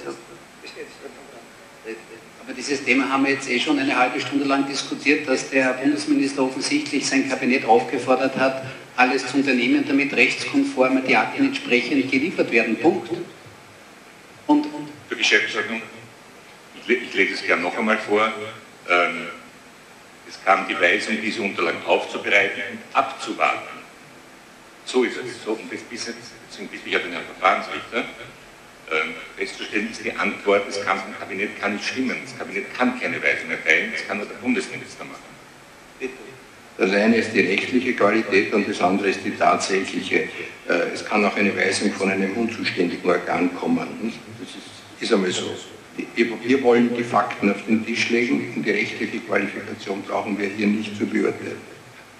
J: Aber dieses Thema haben wir jetzt eh schon eine halbe Stunde lang diskutiert, dass der Bundesminister offensichtlich sein Kabinett aufgefordert hat, alles zu unternehmen, damit rechtskonform die Akten entsprechend geliefert werden. Punkt. Und, und
H: Für Geschäftsordnung, ich, ich lese es gerne noch einmal vor, ähm, es kam die Weisung, diese Unterlagen aufzubereiten und abzuwarten. So ist es. So, und das bis jetzt, deswegen bin ich ja den Herrn Verfahrensrichter, ähm, festzustellen ist die Antwort, das kann vom Kabinett kann nicht stimmen. Das Kabinett kann keine Weisung erteilen, das kann nur der Bundesminister machen.
D: Das eine ist die rechtliche Qualität und das andere ist die tatsächliche. Es kann auch eine Weisung von einem unzuständigen Organ kommen. Das ist, ist einmal so. Wir wollen die Fakten auf den Tisch legen und die rechtliche Qualifikation brauchen wir hier nicht zu beurteilen.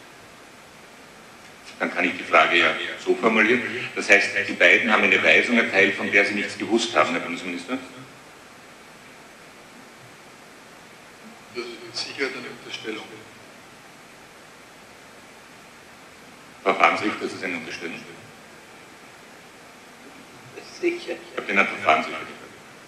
H: Dann kann ich die Frage ja so formulieren. Das heißt, die beiden haben eine Weisung erteilt, von der sie nichts gewusst haben, Herr Bundesminister?
A: Das ist mit Sicherheit eine Unterstellung.
H: Verfahrensrichter, das ist eine Unterstellung.
C: Sicher.
H: Ich habe den Herrn Verfahrensrichter gefragt.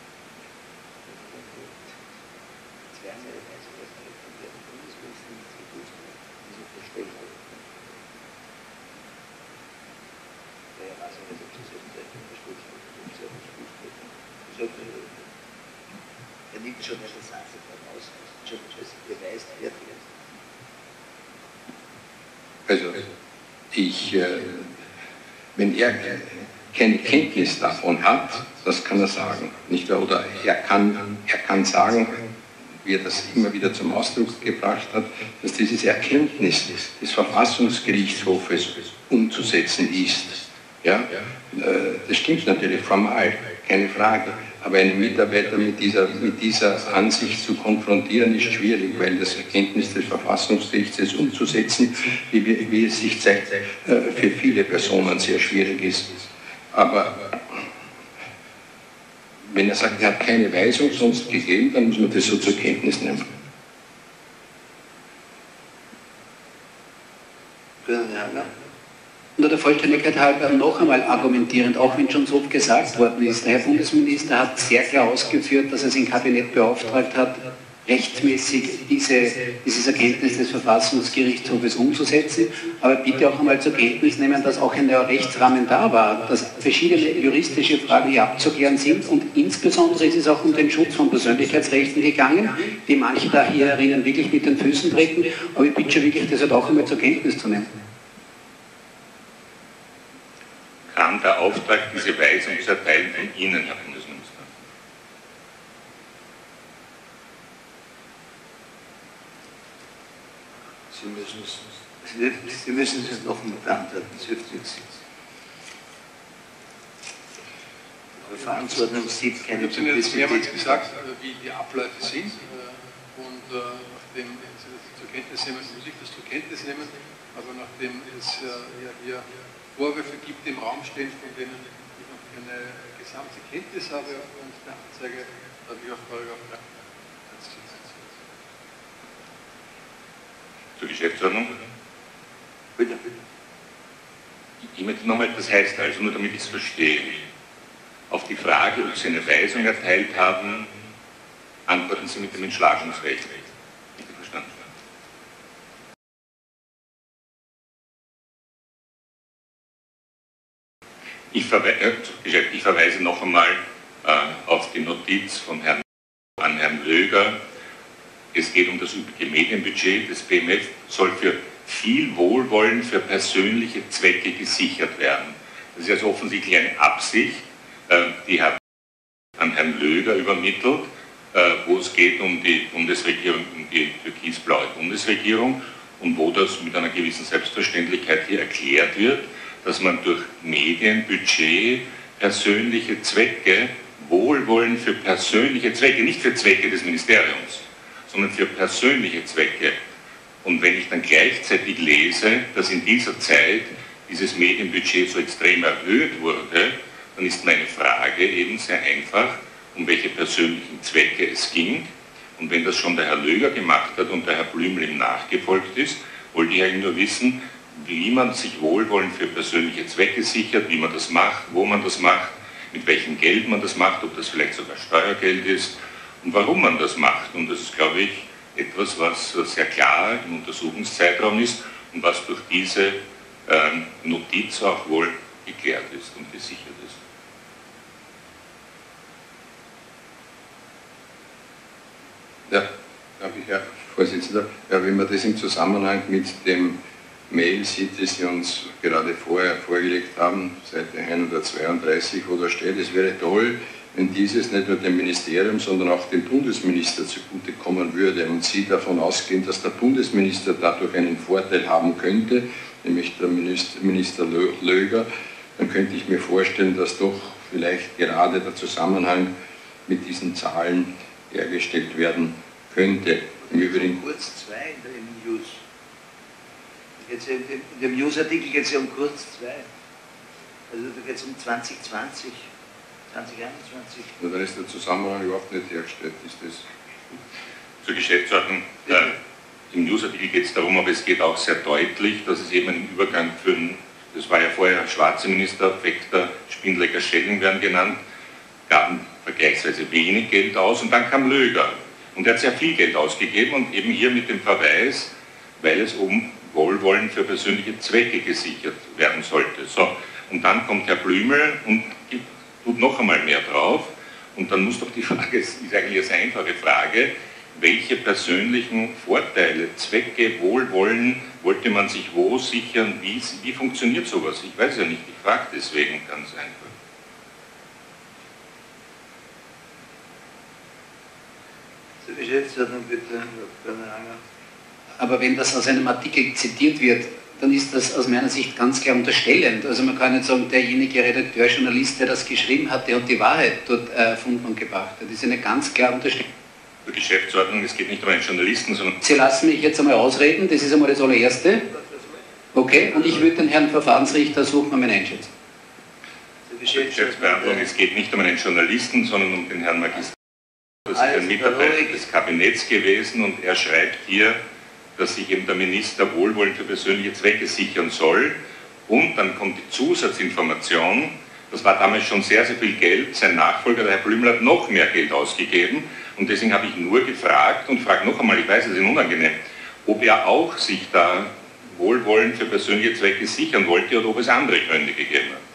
C: Er nimmt schon eine Sache voraus, schon beweist wird.
D: Also, ich, äh, wenn er keine Kenntnis davon hat, das kann er sagen. Nicht wahr? Oder er kann, er kann sagen, wie er das immer wieder zum Ausdruck gebracht hat, dass dieses Erkenntnis des Verfassungsgerichtshofes umzusetzen ist. Ja? Das stimmt natürlich formal, keine Frage. Aber einen Mitarbeiter mit dieser, mit dieser Ansicht zu konfrontieren, ist schwierig, weil das Erkenntnis des Verfassungsgerichts umzusetzen, wie, wir, wie es sich zeigt, für viele Personen sehr schwierig ist. Aber wenn er sagt, er hat keine Weisung sonst gegeben, dann muss man das so zur Kenntnis nehmen.
J: Nur der Vollständigkeit halber noch einmal argumentierend, auch wenn schon so oft gesagt worden ist, der Herr Bundesminister hat sehr klar ausgeführt, dass er sein Kabinett beauftragt hat, rechtmäßig diese, dieses Erkenntnis des Verfassungsgerichtshofes umzusetzen, aber bitte auch einmal zur Kenntnis nehmen, dass auch ein Rechtsrahmen da war, dass verschiedene juristische Fragen hier abzuklären sind und insbesondere ist es auch um den Schutz von Persönlichkeitsrechten gegangen, die manche da hier herinnen wirklich mit den Füßen treten, aber ich bitte schon wirklich, das halt auch einmal zur Kenntnis zu nehmen.
H: Kam der Auftrag, diese Weisung zu erteilen von Ihnen, Herr Bundesminister?
C: Sie müssen es, Sie müssen es noch mal beantworten, das hilft nichts. Die Verfahrensordnung sieht keine
A: Ich habe Ihnen jetzt mehrmals gesagt, wie die Abläufe sind und nachdem Sie das zur Kenntnis nehmen, muss ich das zur Kenntnis nehmen, aber nachdem es ja hier Vorwürfe gibt, im Raum stehen, von denen ich noch keine gesamte Kenntnis habe und der Anzeige, habe ich auf Paragraph eins zu setzen.
H: Zur Geschäftsordnung?
C: Bitte.
H: Ich möchte nochmal, das heißt also, nur damit ich es verstehe, auf die Frage, ob Sie eine Weisung erteilt haben, antworten Sie mit dem Entschlagungsrecht. Bitte verstanden? Ich, verwe ich verweise noch einmal äh, auf die Notiz von Herrn, an Herrn Löger. Es geht um das übliche Medienbudget. Das B M F soll für viel Wohlwollen für persönliche Zwecke gesichert werden. Das ist also offensichtlich eine Absicht, äh, die Herr an Herrn Löger übermittelt, äh, wo es geht um die Bundesregierung, um die türkis-blaue Bundesregierung und wo das mit einer gewissen Selbstverständlichkeit hier erklärt wird, dass man durch Medienbudget persönliche Zwecke, Wohlwollen für persönliche Zwecke, nicht für Zwecke des Ministeriums, sondern für persönliche Zwecke. Und wenn ich dann gleichzeitig lese, dass in dieser Zeit dieses Medienbudget so extrem erhöht wurde, dann ist meine Frage eben sehr einfach, um welche persönlichen Zwecke es ging. Und wenn das schon der Herr Löger gemacht hat und der Herr Blümel ihm nachgefolgt ist, wollte ich eigentlich nur wissen, wie man sich Wohlwollen für persönliche Zwecke sichert, wie man das macht, wo man das macht, mit welchem Geld man das macht, ob das vielleicht sogar Steuergeld ist und warum man das macht. Und das ist, glaube ich, etwas, was sehr klar im Untersuchungszeitraum ist und was durch diese ähm, Notiz auch wohl geklärt ist und gesichert ist.
D: Ja, darf ich, Herr Vorsitzender, ja, wenn man das im Zusammenhang mit dem Mail sieht, das Sie uns gerade vorher vorgelegt haben, Seite hundertzweiunddreißig, wo da steht, es wäre toll, wenn dieses nicht nur dem Ministerium, sondern auch dem Bundesminister zugutekommen würde und Sie davon ausgehen, dass der Bundesminister dadurch einen Vorteil haben könnte, nämlich der Minister Löger, dann könnte ich mir vorstellen, dass doch vielleicht gerade der Zusammenhang mit diesen Zahlen hergestellt werden könnte. Im Übrigen
C: Kurz zwei in der News. Jetzt in dem News-Artikel geht es ja um kurz zwei. Also da geht es um zwanzig zwanzig, zwanzig einundzwanzig.
D: Ja, dann ist der Zusammenhang überhaupt nicht hergestellt. Ist das
H: zur Geschäftsordnung. Äh, Im Newsartikel geht es darum, aber es geht auch sehr deutlich, dass es eben einen Übergang für einen, das war ja vorher schwarze Minister, Fechter, Spindlecker, Schelling werden genannt, gaben vergleichsweise wenig Geld aus und dann kam Löger. Und er hat sehr viel Geld ausgegeben und eben hier mit dem Verweis, weil es um Wohlwollen für persönliche Zwecke gesichert werden sollte. So, und dann kommt Herr Blümel und gibt, tut noch einmal mehr drauf und dann muss doch die Frage, es ist eigentlich eine sehr einfache Frage, welche persönlichen Vorteile, Zwecke, Wohlwollen wollte man sich wo sichern, wie, wie funktioniert sowas? Ich weiß ja nicht, ich frage deswegen ganz einfach.
C: Zur Geschäftsordnung bitte, Herr Langer.
J: Aber wenn das aus einem Artikel zitiert wird, dann ist das aus meiner Sicht ganz klar unterstellend. Also man kann nicht sagen, derjenige Redakteur, Journalist, der das geschrieben hat, der hat die Wahrheit dort erfunden und gebracht. Das ist eine ganz klar Unterstellung.
H: Der Geschäftsordnung, es geht nicht um einen Journalisten, sondern...
J: Sie lassen mich jetzt einmal ausreden, das ist einmal das allererste. Okay, und ich würde den Herrn Verfahrensrichter suchen um eine Einschätzung.
H: Zur Geschäftsbehandlung, es geht nicht um einen Journalisten, sondern um den Herrn Magister. Das ist ein Mitarbeiter des Kabinetts gewesen und er schreibt hier, dass sich eben der Minister Wohlwollen für persönliche Zwecke sichern soll. Und dann kommt die Zusatzinformation, das war damals schon sehr, sehr viel Geld, sein Nachfolger, der Herr Blümel, hat noch mehr Geld ausgegeben. Und deswegen habe ich nur gefragt und frage noch einmal, ich weiß, es ist unangenehm, ob er auch sich da Wohlwollen für persönliche Zwecke sichern wollte oder ob es andere Gründe gegeben hat.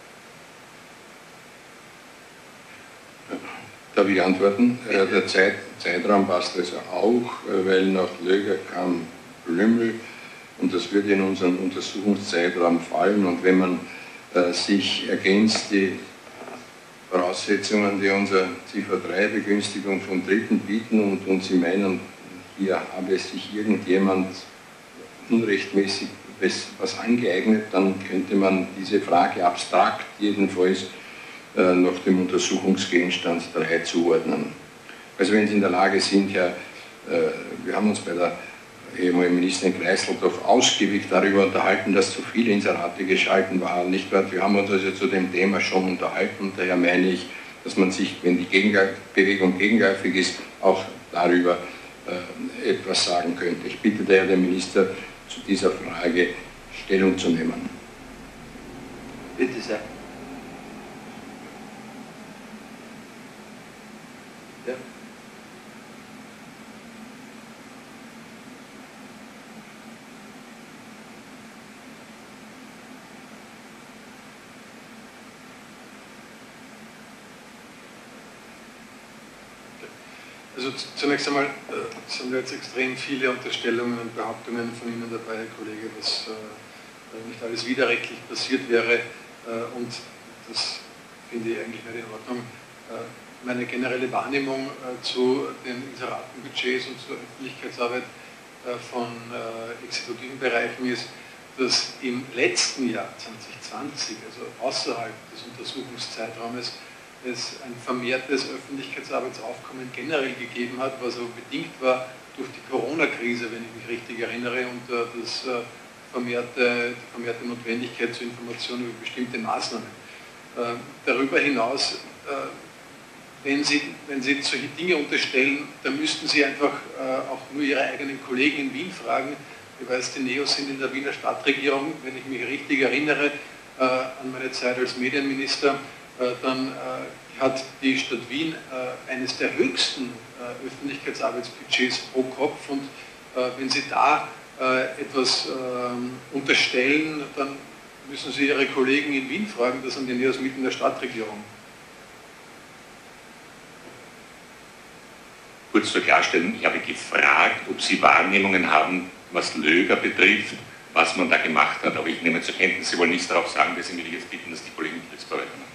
D: Darf ich antworten? Äh, der Zeit, Zeitraum passt also auch, äh, weil nach Löger kam Blümel und das würde in unseren Untersuchungszeitraum fallen. Und wenn man äh, sich ergänzt die Voraussetzungen, die unser Ziffer drei Begünstigung von Dritten bieten und, und Sie meinen, hier habe sich irgendjemand unrechtmäßig was angeeignet, dann könnte man diese Frage abstrakt jedenfalls nach dem Untersuchungsgegenstand drei zuordnen. Also wenn Sie in der Lage sind, Herr, äh, wir haben uns bei der ehemaligen Ministerin Kreisel doch ausgiebig darüber unterhalten, dass zu viele Inserate geschalten waren, nicht wahr? Wir haben uns also zu dem Thema schon unterhalten, daher meine ich, dass man sich, wenn die Gegenbewegung gegenläufig ist, auch darüber äh, etwas sagen könnte. Ich bitte daher den Minister, zu dieser Frage Stellung zu nehmen.
C: Bitte sehr. Ja.
A: Also zunächst einmal äh, sind jetzt extrem viele Unterstellungen und Behauptungen von Ihnen dabei, Herr Kollege, dass äh, nicht alles widerrechtlich passiert wäre äh, und das finde ich eigentlich nicht in Ordnung. Äh, meine generelle Wahrnehmung äh, zu den Inseratenbudgets und zur Öffentlichkeitsarbeit äh, von äh, exekutiven Bereichen ist, dass im letzten Jahr zwanzig zwanzig, also außerhalb des Untersuchungszeitraumes, es ein vermehrtes Öffentlichkeitsarbeitsaufkommen generell gegeben hat, was aber bedingt war durch die Corona-Krise, wenn ich mich richtig erinnere, und äh, das, äh, vermehrte, die vermehrte Notwendigkeit zur Information über bestimmte Maßnahmen. darüber hinaus, wenn Sie, wenn Sie solche Dinge unterstellen, dann müssten Sie einfach auch nur Ihre eigenen Kollegen in Wien fragen. Ich weiß, die Neos sind in der Wiener Stadtregierung, wenn ich mich richtig erinnere, an meine Zeit als Medienminister, dann hat die Stadt Wien eines der höchsten Öffentlichkeitsarbeitsbudgets pro Kopf, und wenn Sie da etwas unterstellen, dann müssen Sie Ihre Kollegen in Wien fragen, das sind die Neos mitten in der Stadtregierung.
H: Kurz zur Klarstellung, ich habe gefragt, ob Sie Wahrnehmungen haben, was Löger betrifft, was man da gemacht hat, aber ich nehme zur Kenntnis, Sie wollen nichts darauf sagen, deswegen will ich jetzt bitten, dass die Kollegen das weitermachen.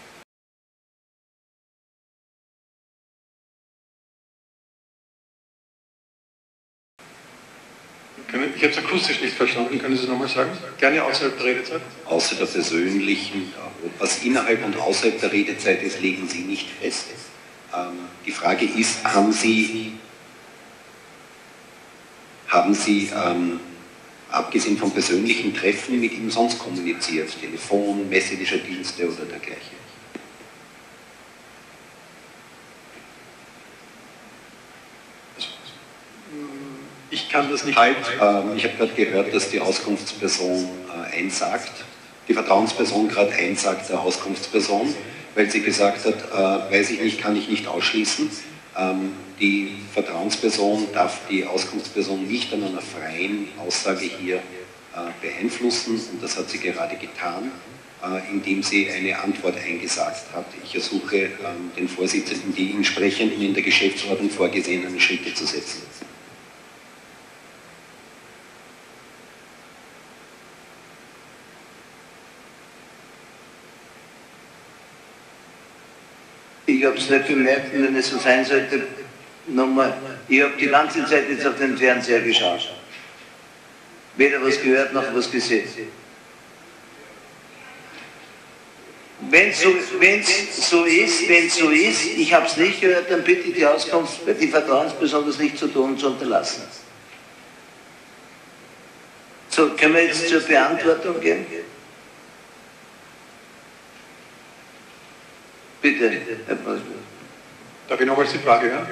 A: Ich habe es akustisch nicht verstanden, können Sie es nochmal sagen? Gerne außerhalb der Redezeit.
F: Außer der persönlichen, was innerhalb und außerhalb der Redezeit ist, legen Sie nicht fest. Ähm, die Frage ist, haben Sie, haben Sie ähm, abgesehen von persönlichen Treffen mit ihm sonst kommuniziert? Telefon, Messenger-Dienste oder dergleichen?
A: Ich kann das nicht.
F: Halt, ähm, ich habe gerade gehört, dass die Auskunftsperson äh, einsagt, die Vertrauensperson gerade einsagt der Auskunftsperson, weil sie gesagt hat, äh, weiß ich nicht, kann ich nicht ausschließen. Ähm, die Vertrauensperson darf die Auskunftsperson nicht an einer freien Aussage hier äh, beeinflussen, und das hat sie gerade getan, äh, indem sie eine Antwort eingesagt hat. Ich ersuche ähm, den Vorsitzenden, die entsprechenden in der Geschäftsordnung vorgesehenen Schritte zu setzen.
C: Ich habe es nicht bemerkt, und wenn es so sein sollte, nochmal, ich habe die ganze Zeit jetzt auf den Fernseher geschaut. Weder was gehört, noch was gesehen. Wenn es so, so ist, wenn es so ist, ich habe es nicht gehört, dann bitte ich die Auskunft, die Vertrauensperson das nicht zu tun und zu unterlassen. So, können wir jetzt zur Beantwortung gehen? Bitte, Herr Präsident.
A: Darf ich nochmals die Frage hören?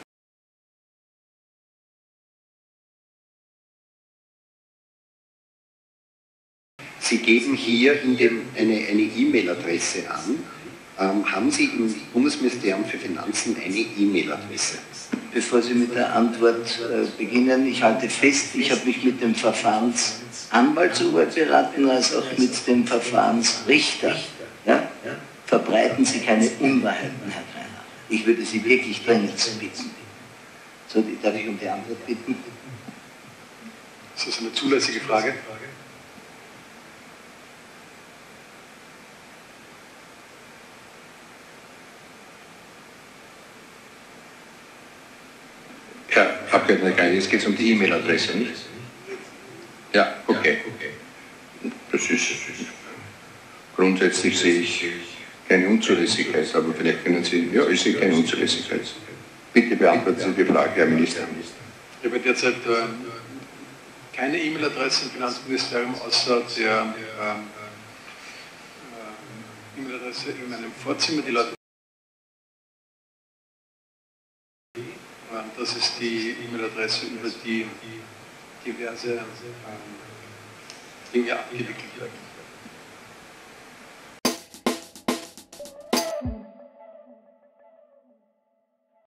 F: Sie geben hier in dem eine E-Mail-Adresse an. Ähm, haben Sie im Bundesministerium für Finanzen eine E-Mail-Adresse?
C: Bevor Sie mit der Antwort äh, beginnen, ich halte fest, ich habe mich mit dem Verfahrensanwalt sowohl beraten als auch mit dem Verfahrensrichter. Ja? Verbreiten Sie keine Unwahrheiten, Herr Greiner. Ich würde Sie wirklich dringend bitten. So, darf ich um die Antwort bitten?
A: Ist das eine zulässige Frage?
D: Herr Abgeordneter Greiner, jetzt geht es um die E-Mail-Adresse, nicht? Ja, okay. Das ist, grundsätzlich sehe ich keine Unzulässigkeit, aber vielleicht können Sie, ja, ich sehe keine Unzulässigkeit. Bitte beantworten Sie die Frage, Herr Minister.
A: Ich habe derzeit äh, keine E-Mail-Adresse im Finanzministerium, außer der äh, äh, E-Mail-Adresse in meinem Vorzimmer. Die Leute, äh, das ist die E-Mail-Adresse, über die diverse äh, Dinge abgewickelt werden.